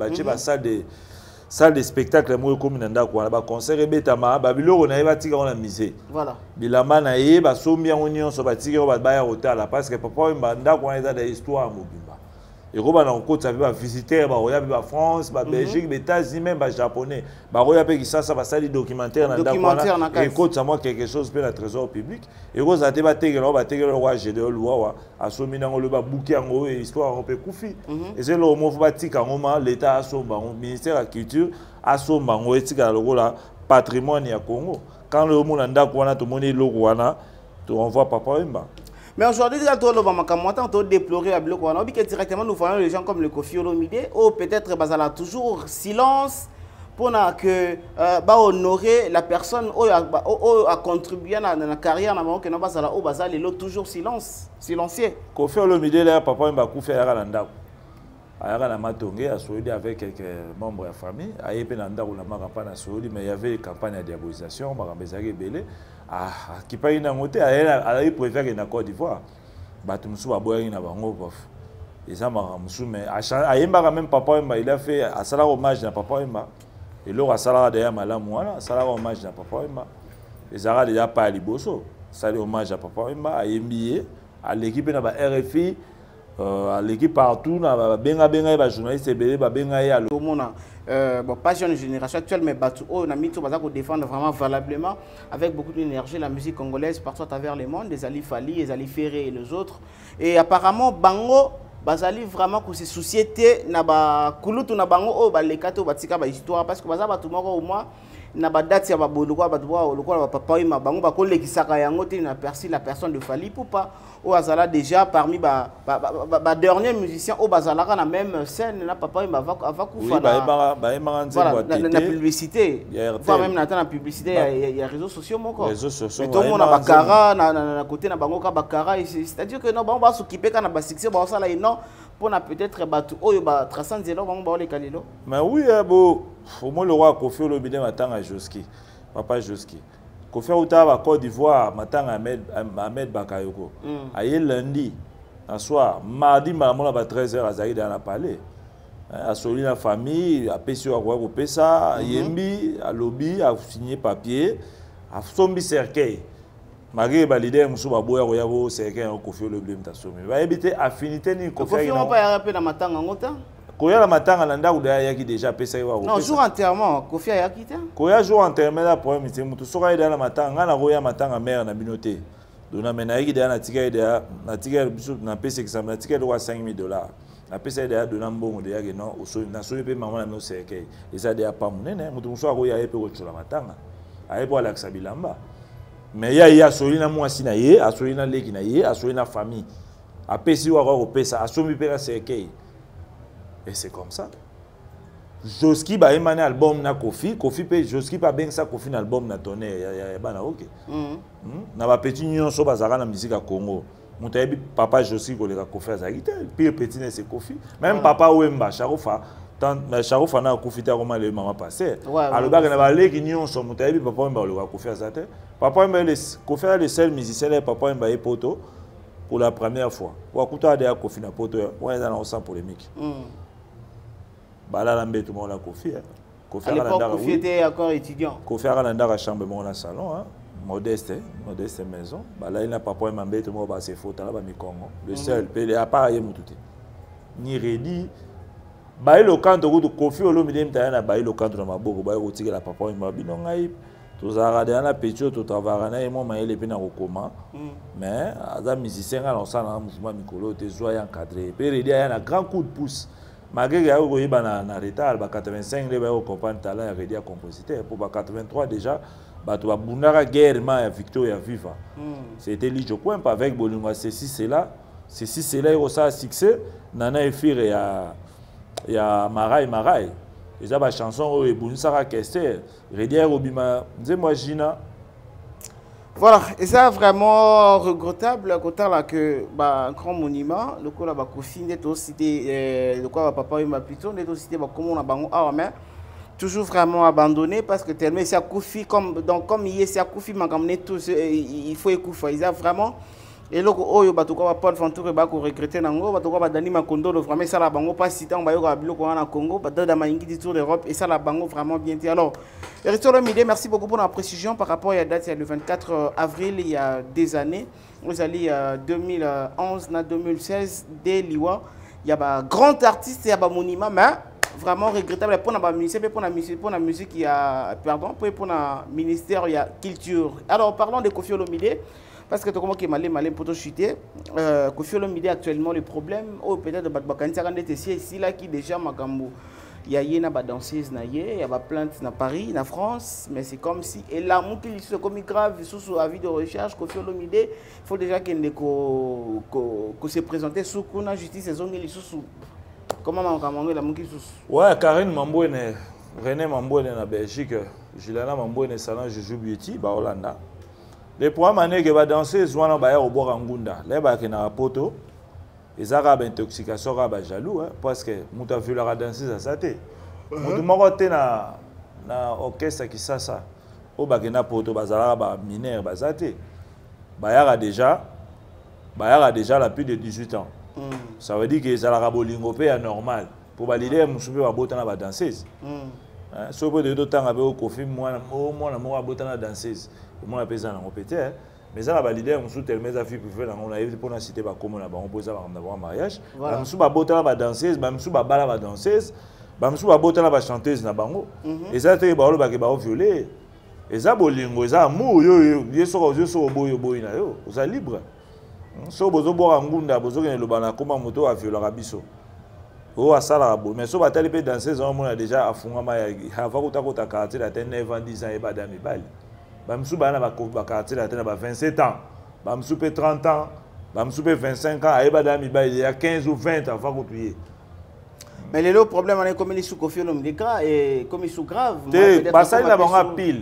salle de spectacle moi comme nanda quoi ba concert betama ba biloko na ba tika na misé voilà bilamba na ye ba sombi en union so ba tika ba ba ya hotel parce que papa mba kwa eza da histoire mobimba et roba na côte ça va visiter ba roya ba France ba Belgique ba États-Unis même ba japonais ba roya pe qui ça va sali documentaire na ndako et côte ça moi quelque chose pe na trésor public et roza te ba teke le roi Gédéon Louawa a somi na le ba bouquet en histoire on peut koufi et c'est le moment ba tika ngoma l'état a somba ministère de la culture a somba ngo etika lokola patrimoine ya Congo quand le monde ndako wana to moni loko wana to on voit papa Wemba. Mais aujourd'hui, on a déploré à bloc. On a dit que directement nous voyons les gens comme le Kofi Olomide, ou peut-être basala toujours silence pour que honorer la personne qui a contribué à la carrière na que na basala ou basala toujours silencieux. Kofi Olomide là papa m'a couffé à la ndako. Ayaka na matonge a soudi avec quelques membres de la famille, ayepé na ndako na marapa na soudi mais il y avait une campagne de diabolisation, marambezaki belé. Qui paye dans côté elle préfère na Côte d'Ivoire batumsu baboyaki na bango bof ça m'a ramusou mais ayemba même papa Wemba il a fait à sala hommage à papa Wemba et là à sala derrière malamu wana sala hommage à papa Wemba les ara déjà pas liboso ça hommage à papa Wemba ayembié à l'équipe na ba RFI à l'équipe partout na benga ba journaliste belé ba benga ya le mona bon pas jeune génération actuelle mais batu oh na mito baza ko défendre vraiment valablement avec beaucoup d'énergie la musique congolaise partout à travers le monde des Ali Fali les Ali Ferré et les autres et apparemment bango bazali vraiment que ces sociétés na ba kulutu na bango o ba lekato batika ba histoire parce que baza batu moko au moins na ba date ya ba boloko ba droit lokola ba papa ma bango ba kolekisaka yango te na persi la personne de Fali Poupa o azala déjà parmi ba dernier musicien o bazalaka na même scène na papa ma va kufa na publicité voire même na ta publicité il y a réseaux sociaux moko réseaux sociaux mais tout le monde na bakara na côté na bango ka bakara c'est-à-dire que non bango ba s'occuper kana ba succès ba sala non pour na peut-être batu oyo ba traçant zelo bango ba le kalilo mais oui bon au moins le roi Kofi Olomide matanga Joski papa Joski Kofi Outaba Côte d'Ivoire matanga Ahmed Bakayoko aye lundi en soir mardi malamona ba 13h azali dans la palais a soli la famille a pesi wa ko pesa yembi a lobby a signé papier a sombi cercueil malgré ba leader musu ba boya ko yabo cercueil Kofi Olomide mtasomi ba ebité affinité ni Kofi on pas rappeler na matanga ngota Koya la matanga landa ou d'ailleurs qui déjà pesa wa non jour enterrement Kofi a quitté Koya jour enterrement la problème c'est mutu soka ida la matanga na koya matanga mère na binoté dona mena yi na tika ida na tika biso na pesa exemple na tika de $5,000 na pesa ida dona mbongo de yake non oso na so pe maman na no seke eza de pa munene mutu so koya yepe ko tshula matanga ayepo ala ksabilamba mais ya solina mwasi na ye asolina leki na ye asolina famille apesi wa ko pesa asomi pe la seke. Et c'est comme ça. Joski ba émané album na Kofi pe Joski pa ben ça Kofi na album na tonné ya bana OK. Na ba petit nyon so bazaka na musique à Congo. Montayebi papa Joski ko le Kofi azakite, puis petit c'est Kofi. Même papa Wemba Sharufa tant Sharufa na Kofi ta comment le maman passé. Alors ba na ba leki nyon so montayebi papa Wemba le Kofi azate. Papa Wemba Kofi le seul musicien papa Wemba et poto pour la première fois. Wakuta de Kofi na poto, on est dans sans polémique. Bala lambe tout le monde a Kofi. À l'époque, Kofi était encore étudiant. Kofi a la chambre dans le salon, modeste maison. Bala il n'a pas pour m'embêter tout le monde se faute là bas mi Congo. Le seul, il a pas rien tout. Ni ready. Ba ile kanto ko Kofi Olomide mtana ba ile kanto na maboko ba ko tigela papa ma binongai. Tozara de la petite to travailler na mo maile pe na kokoma. Mais aza musicien à l'ensemble na mouvement mikolo te joie encadré. Pe ready a un grand coup de pouce. Malgré que il na retard, 85 les ba comprendre talent et ready à compositeur pour 83 déjà ba to bundara guerrement et Victoria Viva. C'était Lijo Point avec Bolunga ceci c'est là il ça succès nana et fire ya Marai déjà ba chanson et Bunsara Kester ready Robima moi Gina. Voilà, et ça vraiment regrettable là que un grand monument le coup là ba Kofi n'est aussi le quoi papa m'a plutôt n'est aussi comment on a bango mais toujours vraiment abandonné parce que tellement c'est Kofi comme il est Kofi m'a ramené tous il faut écouter ils a vraiment et là oyo bato ko Paul Fantoure ba ko regretter nango bato ko ba Dani Makondo vraiment ça la bango pas si tant ba yo ka biloko na Congo ba da maingi du tour d'Europe et ça la bango vraiment bien dit. Alors Héritier Olomide, merci beaucoup pour la précision par rapport à la date, il y a le 24 avril il y a des années vous allez 2011 na 2016 dès Liwa il y a un grand artiste il y a un monument mais vraiment regrettable pour la musique il y a pardon pour la ministère il y a culture. Alors parlons de Kofi Olomide parce que tout le monde est malin pour te chuter. Kofi Olomide actuellement le problème ou peut-être de Bakanisa quand ici là qui déjà makambo il y a une danseuse il y a une plainte dans Paris en France mais c'est comme si et là mon qui est comme grave sous avis de recherche Kofi Olomide il faut déjà qu'il se présenter sous la justice et zone sous comment on la mon qui sous ouais Karine Mambouene René Mambouene na Belgique Juliana Mambouene salon Juju Beauty ba Hollanda. Les premières années que va danser, soit on va au bord angunda. Les bas qui na poto, ils ont une intoxication, ils sont jaloux, parce que nous avons vu la danser ça saté. Nous avons été na orchestre qui ça, au bas qui na poto, bazala ba mineur, bazaté. Bayara déjà la plus de 18 ans. Ça veut dire que ça la bolingo pe normal. Pour valider musupe ba botana ba danseuse. So po de temps avec au Kofi moi ba botana danseuse. Moi pesa na ngopete. Mais ça la valider musu tellement za fi privé na on a eu pour na citer ba comme na ba on poser ba mariage. Ba musu ba botana ba danseuse, ba musu ba bala ba danseuse. Ba musu ba botana ba chanteuse na bango. Et ça te ba lo ba ke ba violer. Et ça bolingo ça amour yo so boy na yo. Vous êtes libre. So bozo bo ngunda bozo ke le bana koma moto a violer biso. O asala bo mais so batali pe danseuse on a déjà afunga ma ya va kota quartier la 9 ans 10 ans et ba dami bali. Ba musu bana ba quartier la ba 27 ans. Ba musu pe 30 ans. Ba musu pe 25 ans et ba dami bali il y a 15 ou 20 ans va kotuyer. Mais le problème est comme il est sous Kofi Olomideka et comme il est sous grave. Ça il a un appel,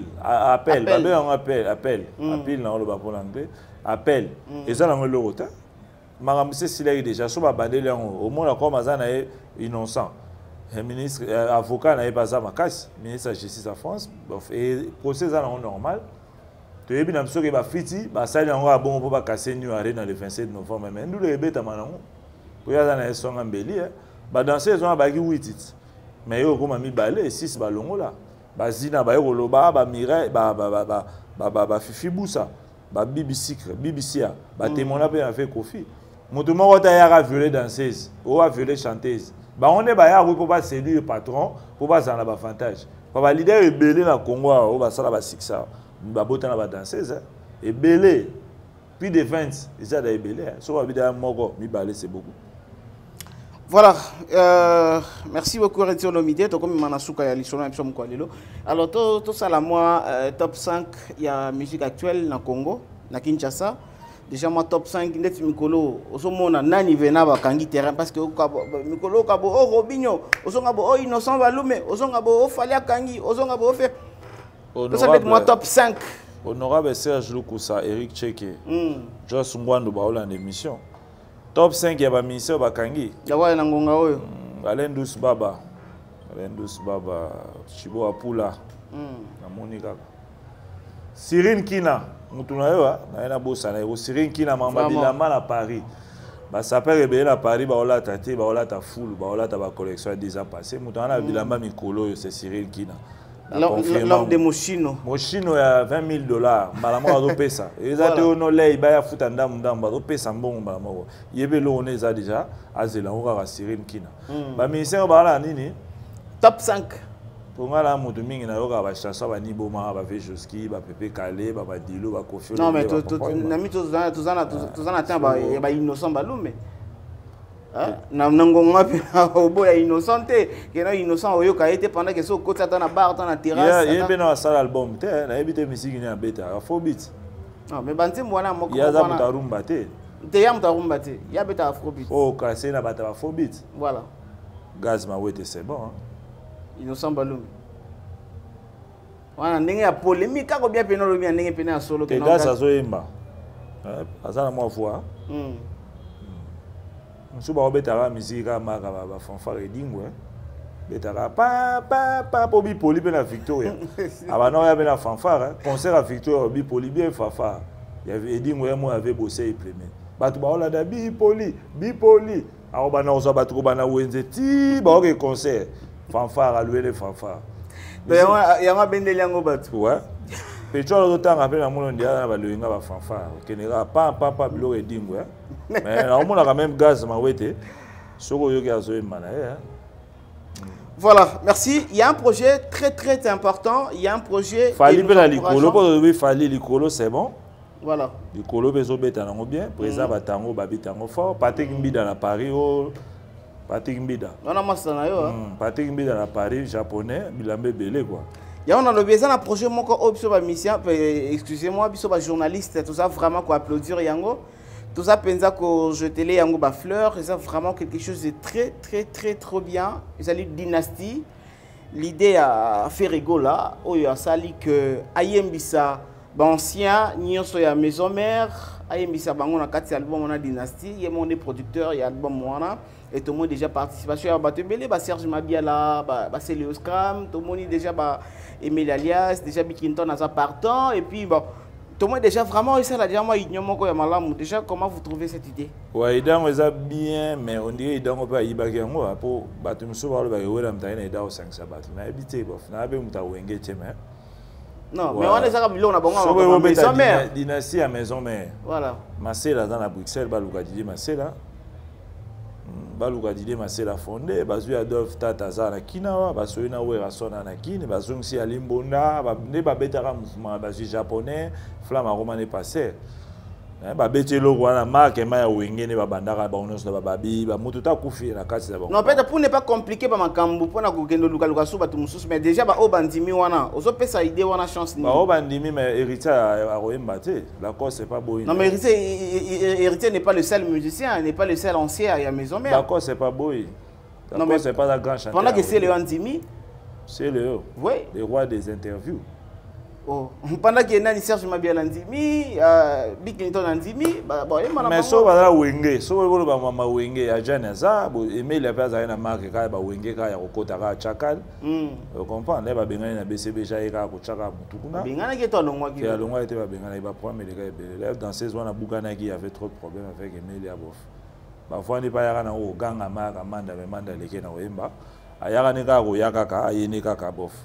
appel dans le bas pour l'anglais, appel. Et ça dans le route. Madame Cécile est déjà sur ma bandelle au moins comme Azana est innocent. Le ministre avocat n'a pas ça ma casse, ministre de la justice en France et procès là normal. Tu es bien sûr que va fiti, bah ça il a bon pour pas casser nous arrêter dans le 27 novembre mais nous le bête manan. Pour y aller son embelli. Bah dans ces zones bah qui 8 mais yo comme mi balé 6 ballons là bah zina bah yo loba bah mireille bah fifi boussa bah BBC bah témoin là peut faire Kofi moto moko ta ya violer danseuse ou a violer chanteuse bah on est bah ya pour pas séduire patron pour pas ça na ba avantage pas leader est belé na Congo ou bah ça là bah sixa bah bota na ba danseuse et belé puis défense ils a des belé so ba bida moko mi balé c'est beaucoup. Voilà, merci beaucoup Rétio Lomidé, to comme Manasuka ya lisolo na biso mkwalelo. Alors to sala moi top 5 il y a musique actuelle na Congo, na Kinshasa. Déjà moi top 5 net mikolo osomona nani vena ba kangi terrain parce que mikolo kabo o Robinho, osonga bo o Innocent Balume, osonga bo o Falia Kangi, osonga bo o fait. To ça met moi top 5. Honorable Serge Lukusa, Eric Cheke. Joss Ngwandu ba ola émission. Top 5 ya ba ministère bakangi. Ya wa na ngonga oyo. Alendus Baba. Chibo Apula. Na Monika. Cyril Kina, mutuna yo na bossa na yo Cyril Kina mamba bilama na Paris. Ba s'appelle rebelle à Paris ba ola tati ba ola ta full ba ola ta ba collection déjà passé mutuna na bilama mikolo c'est Cyril Kina. L'homme de Moschino. Moschino ya $20,000. Malamo azo pesa. Ezate ono lei ba ya futa ndamba azo pesa mbongo malamo. Yebe lo on eza déjà azela on ka Cyril Kina. Ba ministère ba la nini? Top 5. Pour ngala mutu mingi na yoka ba chanson ba nibo ma ba Vejoski ba Pepe Kale ba Dilo ba Kofi. Non mais nami tozana ta ba Innocent Balume. Na ngonga pe obo ya innocente que na innocent oyo ka été pendant que so côté ta na bar ta na terrasse il y a bien ça album te na ebité musique ni abeta afro beat non mais banti mwana moko ya za mutarumba te ya mutarumba te ya beta afro beat oh ka c'est na bata afro beat voilà gaz ma wete c'est bon hein? Innocent Balume wana ndenge ya polémique ko bien pena lo bien ndenge pena ya solo que gaz azo yemba azana mo voix si vous avez la musique, vous fanfare dingue. Pa pour Bipoli la Victoria. Avant il y avait la fanfare, concert à Victoria Bipoli bien fanfare. Il y avait dingue moi avait bossé et plein. Batu ba ola da Bipoli. Alors bana oza batu bana wenze ti ba ok concert. Fanfare à louer les fanfares. Mais il y a un bendeli yango batu. Ouais. Pétrole autant après la monde ndia na ba loinga ba fanfare. Kenera pa bilo et dingue. Mais on a quand même gaz ma wete. Voilà, merci. Il y a un projet très important. Il y a un projet. Fali bela likolo pour oui fali likolo c'est bon. Voilà. Likolo bezo beta nango bien. Président batango babitango fort. Patrick Mbida na Paris oh. Patrick Mbida. On a master na yo. Patrick Mbida na Paris japonais bilambe belé quoi. Il y a un besoin un projet mon ko biso ba mission excusez-moi biso ba journaliste tout ça vraiment quoi applaudir yango. Tout ça, pensa que je te l'ai en fleur, c'est vraiment quelque chose de très trop bien. Ils allaient dynastie. L'idée a fait rigoler. Oh, il y a sali que Ayembisa, ancien, Nyonso ya maison mère, Ayembisa bango na 4 albums on a dynastie. Il y a mon producteur, il y a album moi et tout le monde déjà participation à Batebele, Serge Mabiala, Célio Scram, tout le monde déjà Emile Alias, déjà Bikinton à sa partant et puis bon. Thomas, déjà, vraiment, ça a déjà déjà, comment vous trouvez cette idée? Oui, il est bien, mais on dirait qu'il pas y a pour battre le soir, il y a 5 sabbats. Mais habité, il y a non, mais on est à la maison mère. Dynastie à maison mère. Voilà. Marcela dans la Bruxelles, Balouka Didier Marcela. Balouka Didier Marcela fondé, Bazu Adolphe Tataza na Kinawa, Bazu na Werasona na Kine, Bazu si Alimbonda, ne Babetara mouvement, Bazu japonais, Flamme Romane passé. Babetelo wana marque ma wengene babandaka baonos na bababi ba mututa kufi na kati za bango. Non, peut-être pour ne pas compliquer ba makambu pour na kokendo luka so batu mususu mais déjà ba obandimi wana ozo pesa idée wana chance ni. Ba obandimi mais héritier a royemba te. La cause c'est pas beau. Non mais héritier n'est pas le seul musicien, n'est pas le seul ancien à la maison mère. La cause c'est pas beau. La cause c'est pas la grand chanteur. Pendant que c'est le Andimi, c'est le oui, le roi des interviews. Oh, pendant qu'il y a Serge Mabiala Ndimi, Bill Clinton Ndimi, mais so bala wenge, so bolo ba mama wenge a Janaza, email ya pesa ina marque ka ba wenge ka ya kokota ka chakal. Vous comprenez ba bengana na BCB jaika ko chaka mutukuna. Bengana ki to longwa ki. Ya longwa était ba bengana ba point mais les dans saison na Bugana qui avait trop de problèmes avec email ya bof. Ba fois ni pa ya na o ganga maka manda me manda leke na wemba. Ayaka ni ka ko yakaka ayeni ka ka bof.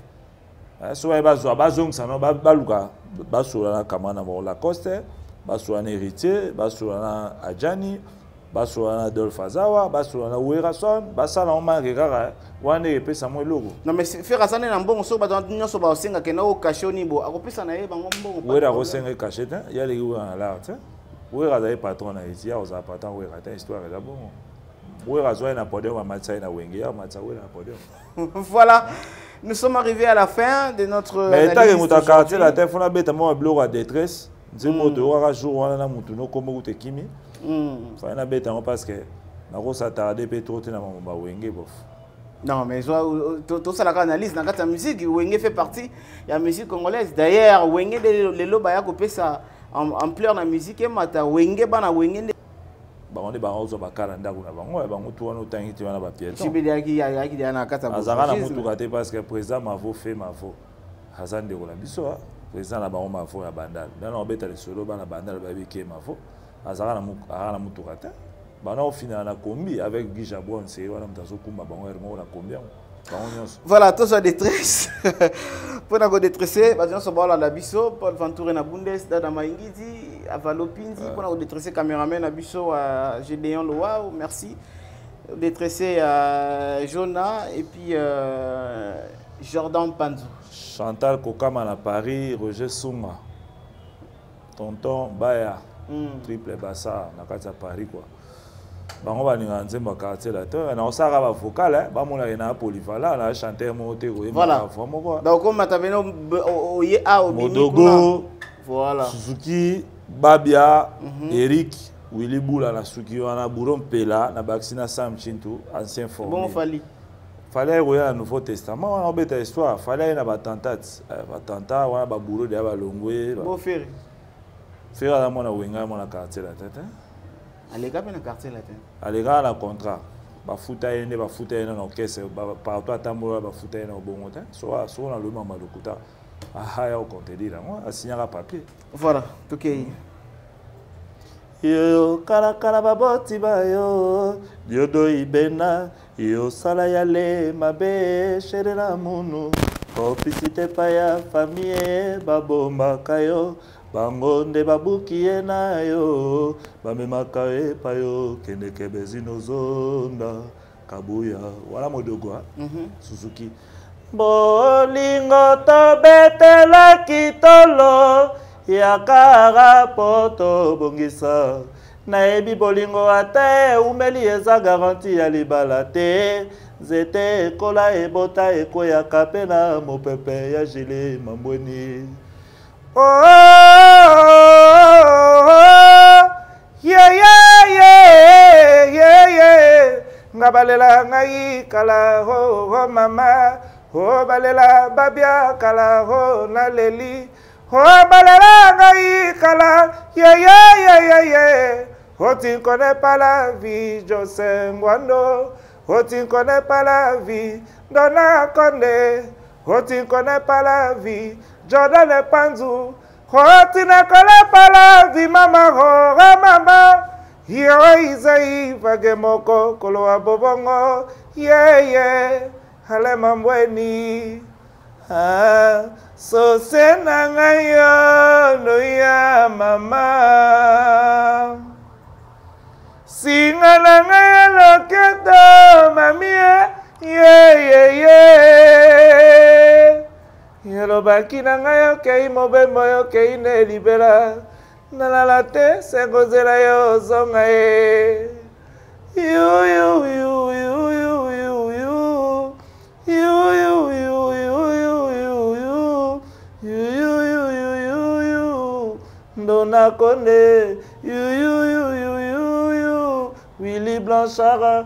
So il va bazong ça non baluka basura na kamana mo la coste basura na héritier basura na Adjani basura na Adolphe Azawa basura na Werason basala on marque kaka wana epesa mo logo. Non mais faire ça na mbongo so ba nyonso ba osenga ke na o kashoni bo akopesa na ye bango mbongo. Wera ko senga cachette ya le na l'art. Wera za patron na ici ya oza patron wera ta histoire là bon. Wera zo na podium ma matsa na wenge ya matsa wera na podium. Voilà. Nous sommes arrivés à la fin de notre. Mais tant que mon quartier la terre fona bête moi bloc à détresse. Nzembo de wara jour wana na mutu no kombo te kimi. Fa na bête parce que na ko s'attarder pe trop na mamba wenge bof. Non mais tout ça la analyse dans la musique wenge fait partie de la musique congolaise. D'ailleurs wenge les loba ya ko pesa ampleur na musique et mata wenge bana wenge on est barozo bakala ndaku na bango bango tu wana utangiti wana ba piéton Chibedi yaki na kata ba azanga na mutu kate parce que président mavo fait mavo hazande ko la biso président na bango mavo ya bandal dans obeta le solo bana bandal ba biki mavo azanga na mutu kate bana au final na kombi avec Guy Jabon c'est wana mtazo kumba bango ermo na kombi voilà, tout ça détresse. Pour nous détresser, nous sommes la biso, Paul Ventoure na Bundes, Dada Maingidi, Avalopindi, pour nous détresser caméraman na biso à Gédéon Loa, merci. Détresser à Jonah et puis Jordan Panzou. Chantal Kokama na Paris, Roger Souma, Tonton Baya, Triple Bassa, na Katia Paris quoi. Bango baninga nzemba quartier là toi na osaka ba vocal ba mona ina polyvalent na chanteur monté ko voilà donc comme mataveno oye a Modogo voilà Suzuki Babia Eric Willy Boula na Suzuki wana Buron Pela na Baxina Sam Chintu ancien formé bon fallait roya Nouveau Testament on beta histoire fallait na battentat wana ba boulot de ba longwe bon faire la mona wenga mona quartier là tête. Allez, gars, dans le quartier là. Allez, gars, la contrat. Ba futaine dans caisse. Partout à Tamboura, ba futaine au bon moment. Soit on a le moment de Kouta. Ah, ya au compte dire moi, à signer un papier. Voilà, tout est. Yo kala baboti ba yo, diodo ibena, yo sala yale mabe chere la munu. Opicité pa ya famille babomba kayo. Bangonde babukie na yo bamemaka epa yo kendeke bezino zonda kabuya wala Modogo Suzuki bolingo tobetela kitolo yakara poto bongisa nayebi bolingo ate umeli eza garanti ya libala te zete ekola ebota ekoyaka pe na mopepe ya Gile Mambweni. Oh, yeah, yeah, yeah, yeah, yeah. Ngabalela ngai kala ho mama, ho balela babia kala ho na leli, ho balela ngai kala, yeah, yeah, yeah, yeah, yeah. Ho tu connais pas la vie, José Ngwando, ho tu connais pas la vie, Dona Konde, ho tu connais pas la vie. Jordan Panzou, Hotina kala pala vi mama hora mama. Yo izai vagemoko kolo abobongo. Yeah. Hale mambweni. So senanga yo no ya mama. Singa nanga ya loketo mamie. Yeah. Yelo baki nanga yo kei mobembo yo kei ne libera. Nalala te se gozela yo zonga e. Dona Konde, Willy Blanchard,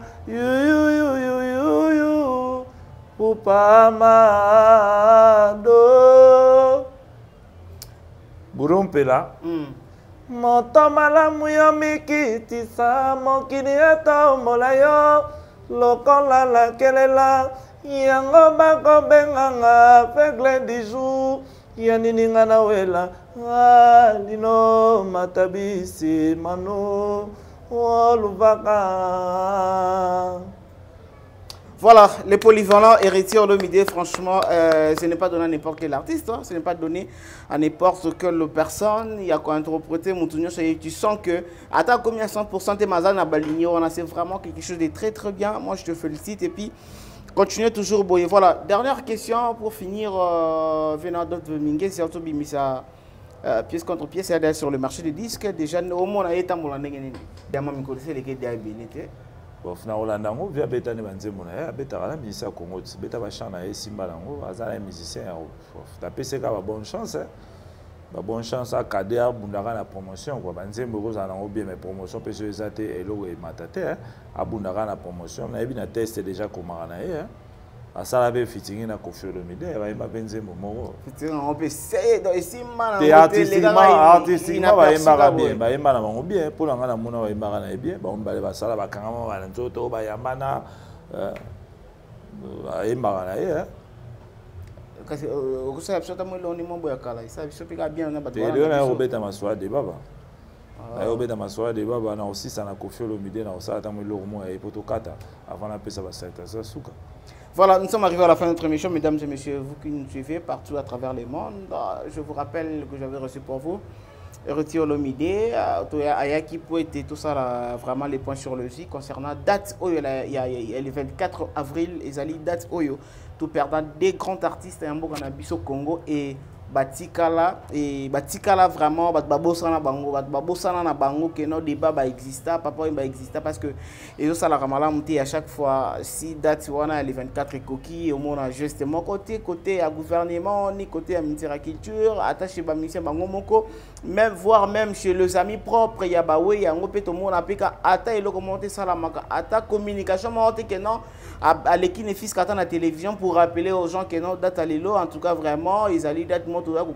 Upamado. Burumpela. Moto malamu yo mikitisa mokini eto molayo lokola la kelela yango bako benganga fegle diju yanini ngana wela lino matabisi mano woluvaka. Voilà, les polyvalents héritiers Olomide, franchement, ce n'est pas donné à n'importe quel artiste, hein, ce n'est pas donné à n'importe quelle personne. Il y a quoi interpréter, tu sens que, à ta combien 100% tes mazans à Baligno, c'est vraiment quelque chose de très très bien. Moi, je te félicite et puis, continuez toujours boyer. Voilà, dernière question pour finir, venant d'autres Mingue, c'est surtout Bimisa. Pièce contre pièce, c'est sur le marché des disques. Déjà, au moins, on a été à mon année. D'abord, je connaissais les gars d'habilité. Na Olanda ngo via beta ne banzembo na ya beta kana musicien Congo beta ba chana e simba lango azala musicien ya ta pese ka ba bonne chance ba bonne chance a cadet a bundaka na promotion quoi banzembo ko zala ngo bien mais promotion pese ezate elo e matate a bundaka na promotion na yebi na test déjà komara na ye asala be fitting na Koffi Olomide ba yemba benzembo moko fitting on peut essayer de simba na artistiquement ba yemba bien ba yemba na bango bien pour nga na mona ba yemba na bien ba ombale ba sala ba kanga mo ba nzoto ba yamba na ba yemba na ye kasi ko sa absolument lo ni mombo ya kala ça biso pika bien na bato na Robeta Maswa de baba Robeta Maswa de baba na aussi ça na Koffi Olomide na osala ta mo lo mo e potokata avant la pesa ba seta ça suka. Voilà, nous sommes arrivés à la fin de notre émission, mesdames et messieurs, vous qui nous suivez partout à travers le monde. Je vous rappelle que j'avais reçu pour vous Héritier Olomide, Ayaki Poete, tout ça, là, vraiment les points sur le J concernant date Oyo, il y a le 24 avril, ils allaient date Oyo, tout perdant des grands artistes en Biso Congo et Batikala vraiment Babosana Bango, Babosana na Bango que nos débats ba exista, papa ba exista parce que et ça la ramala monté à chaque fois si date wana les 24 coquilles au monde justement côté à gouvernement ni côté à ministère culture attaché ba ministère bango moko même voire même chez les amis propres ya ba we ya ngopé to monde apika ata elo commenter ça la maka ata communication monté que non à l'équipe fils kata na télévision pour rappeler aux gens que non date à l'élo en tout cas vraiment ils allaient date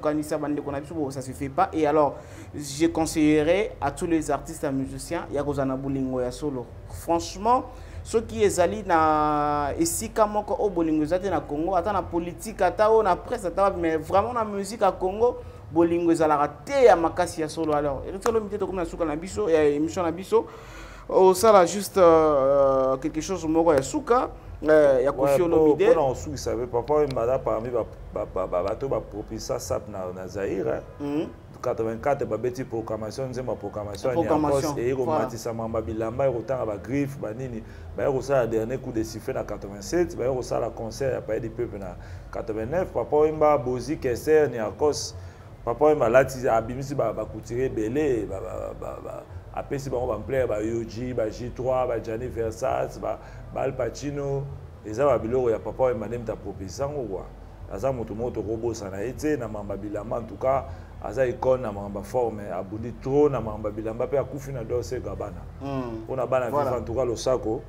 ça se fait pas et alors je conseillerais à tous les artistes et musiciens yakozana bolingo ya solo franchement ceux qui ezali na esika moko o bolingo zate na Congo ata na politique ata o na presse ata mais vraiment na musique à Congo bolingo ezala raté ya makasi ya solo alors Héritier Olomide to comme na suka na biso et émission na biso au ça là juste quelque chose moko ya suka ya Koffi Olomide pour on sou savait papa mbada parmi bato ba propulsa sap na Zaire 84 babeti proclamation nzemba proclamation et romatisa mamba bilamba rotanga ba griffe banini ba rosala dernier coup de sifflet na 87 ba rosala concert ya Palais du Peuple na 89 papa mba bozi keser ni akos papa mba lati abimisi ba couturier belé apesi bango bamplaire ba Yoji ba J3 ba Gianni Versace ba Al Pacino eza ba biloko ya papa oyo mandem ta propulsa ngo kwa aza moto moto kobosa na ete na mamba bilamba en tout cas aza icône na mamba forme abundi trop na mamba bilamba pe akufi na dossier gabana on a bana vivre en tout cas le sako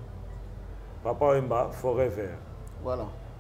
papa oyo forever voilà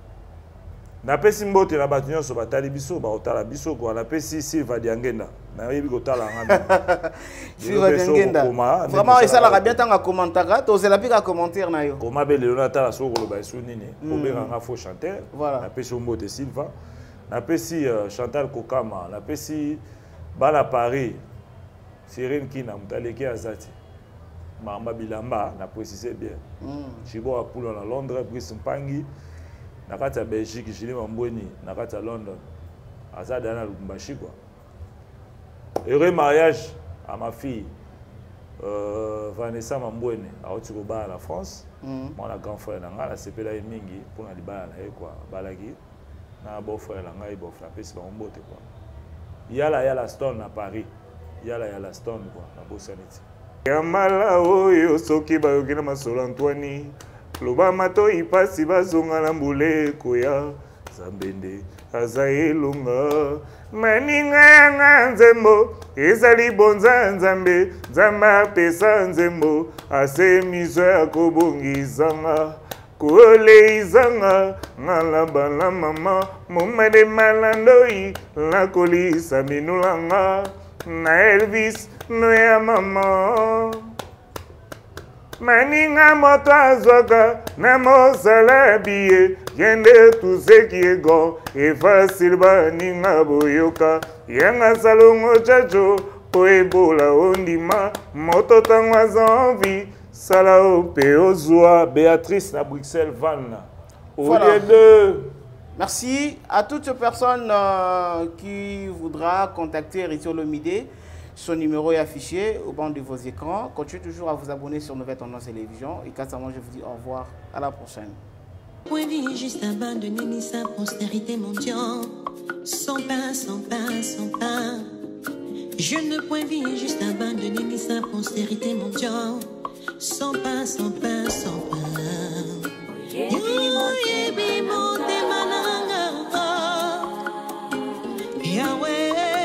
na pesi mbote na bato nyonso batali biso ba otala biso kwa na pesi Silva Diangenda na yebi kotala ngana Silva Diangenda vraiment ça la bien tanga commentaire to zela pika commentaire na yo koma be le na tala soko lo ba su nini ko be nga faux chanteur na pesi mbote Silva na pesi Chantal Kokama na pesi Bala Paris, Cyril Kina, Moutaleki Azati. Mama Bilamba, n'a précisé bien. Chibo a poule à Londres, Brice Mpangi, Nakata Belgique, Julie Mamboni, Nakata London. Azadana Lubumbashi quoi. Heureux mariage à ma fille Vanessa Mambouene à Otukoba à la France. Moi la grand frère nanga la sepela mingi pour na libala na quoi balagi na beau frère nanga il beau frapper c'est bon bote quoi. Yala Stone à Paris. Yala Stone quoi na Bosaniti. Yamala oyo soki ba yokina masolo Antoine. Loba mato ipasi bazonga na mbule koya Zambende azaelunga maninga yanga nzembo ezali bonza nzambe nzamba pesa nzembo asemizo ya kobongizanga koleizanga ngalabala mama momade malandoi lakolisa minulanga na Elvis no ya mama maninga moto azwaka na mosala biye yende tout ce qui est grand et facile baninga boyoka yanga salongo chacho po ebola ondima moto tango azanvi sala ope ozwa Béatrice na Bruxelles Van au lieu de... Merci à toutes personnes qui voudra contacter Héritier Olomide. Son numéro est affiché au bas de vos écrans. Continuez toujours à vous abonner sur Nouvelle Tendance Télévision. Et quant à moi, je vous dis au revoir. À la prochaine. Point vie juste abandonner sa postérité mondiale. Sans pain, sans pain, sans pain. Je ne point vie juste abandonner sa postérité mondiale. Sans pain, sans pain, sans pain. Yahweh.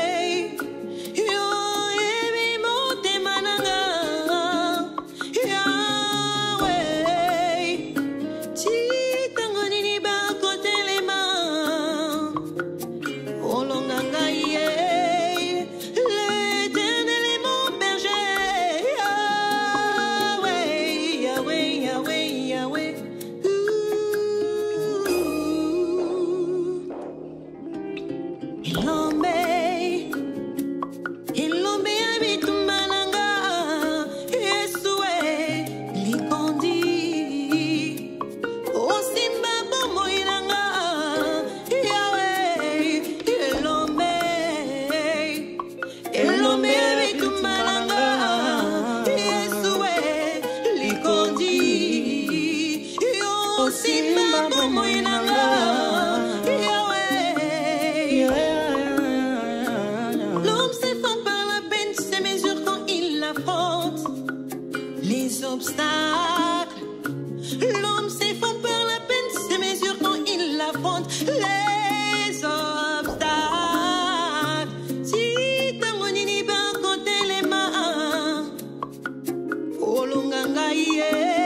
L'homme s'effondre par la peine, se mesure quand il l'affronte les obstacles. L'homme s'effondre par la peine, se mesure quand il affronte les obstacles. Si t'as pas côté les mains, oh l'ongangaïe.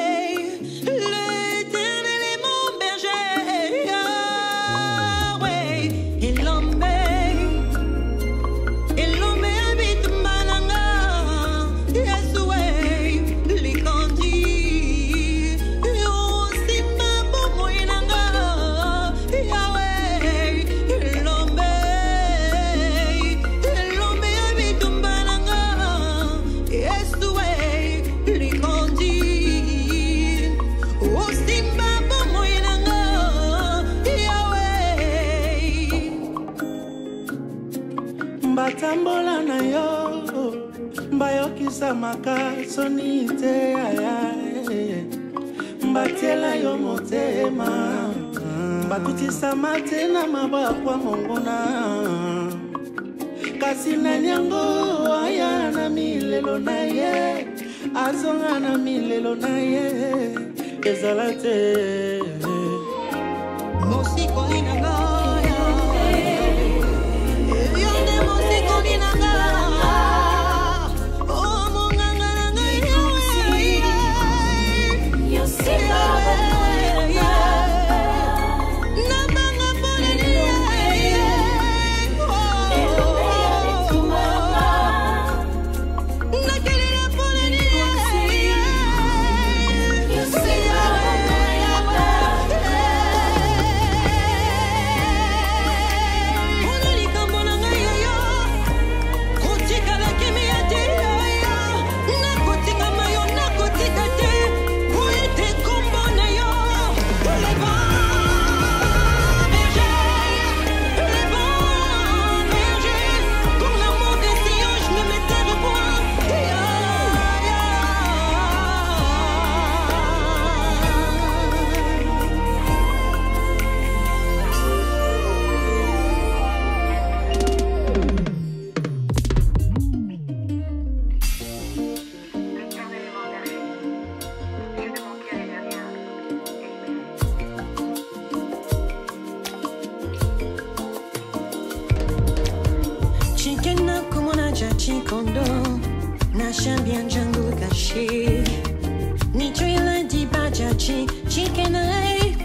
Batambola na yo mbayokisa makasoni te ayae mbatela yo motema bakutisa mate na mabakwa mongona kasi nani yango aya na milelo na ye azonga na milelo na ye ezala te mosiko inanga chikondo na chambian jangu caché ni trila di bajaji chikenai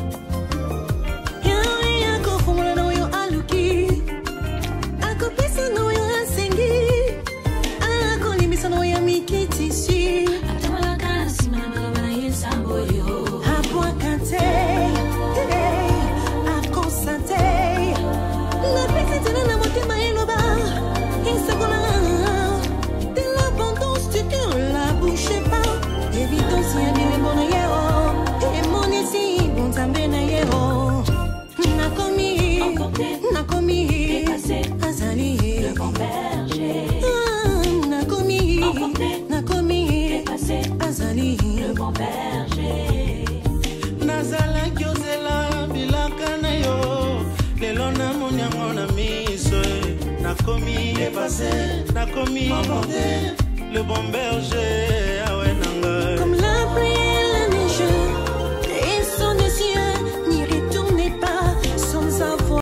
ya ko fumula no yo aluki ako pesa no yo asengi ako limisa no ya mikiti si atala kasi mama bana yesambo yo hapo kante ako sante la pesa tena na motema eloba insagona de l'abondance du cœur la bouche pas évidence ya bien bon yeo et mon ici bon tambe na yeo nakomi azali le bon berger nakomi azali le bon berger nazala kyozela bilaka na yo lelo na monyango na miso nakomi dépassé nakomi le bon berger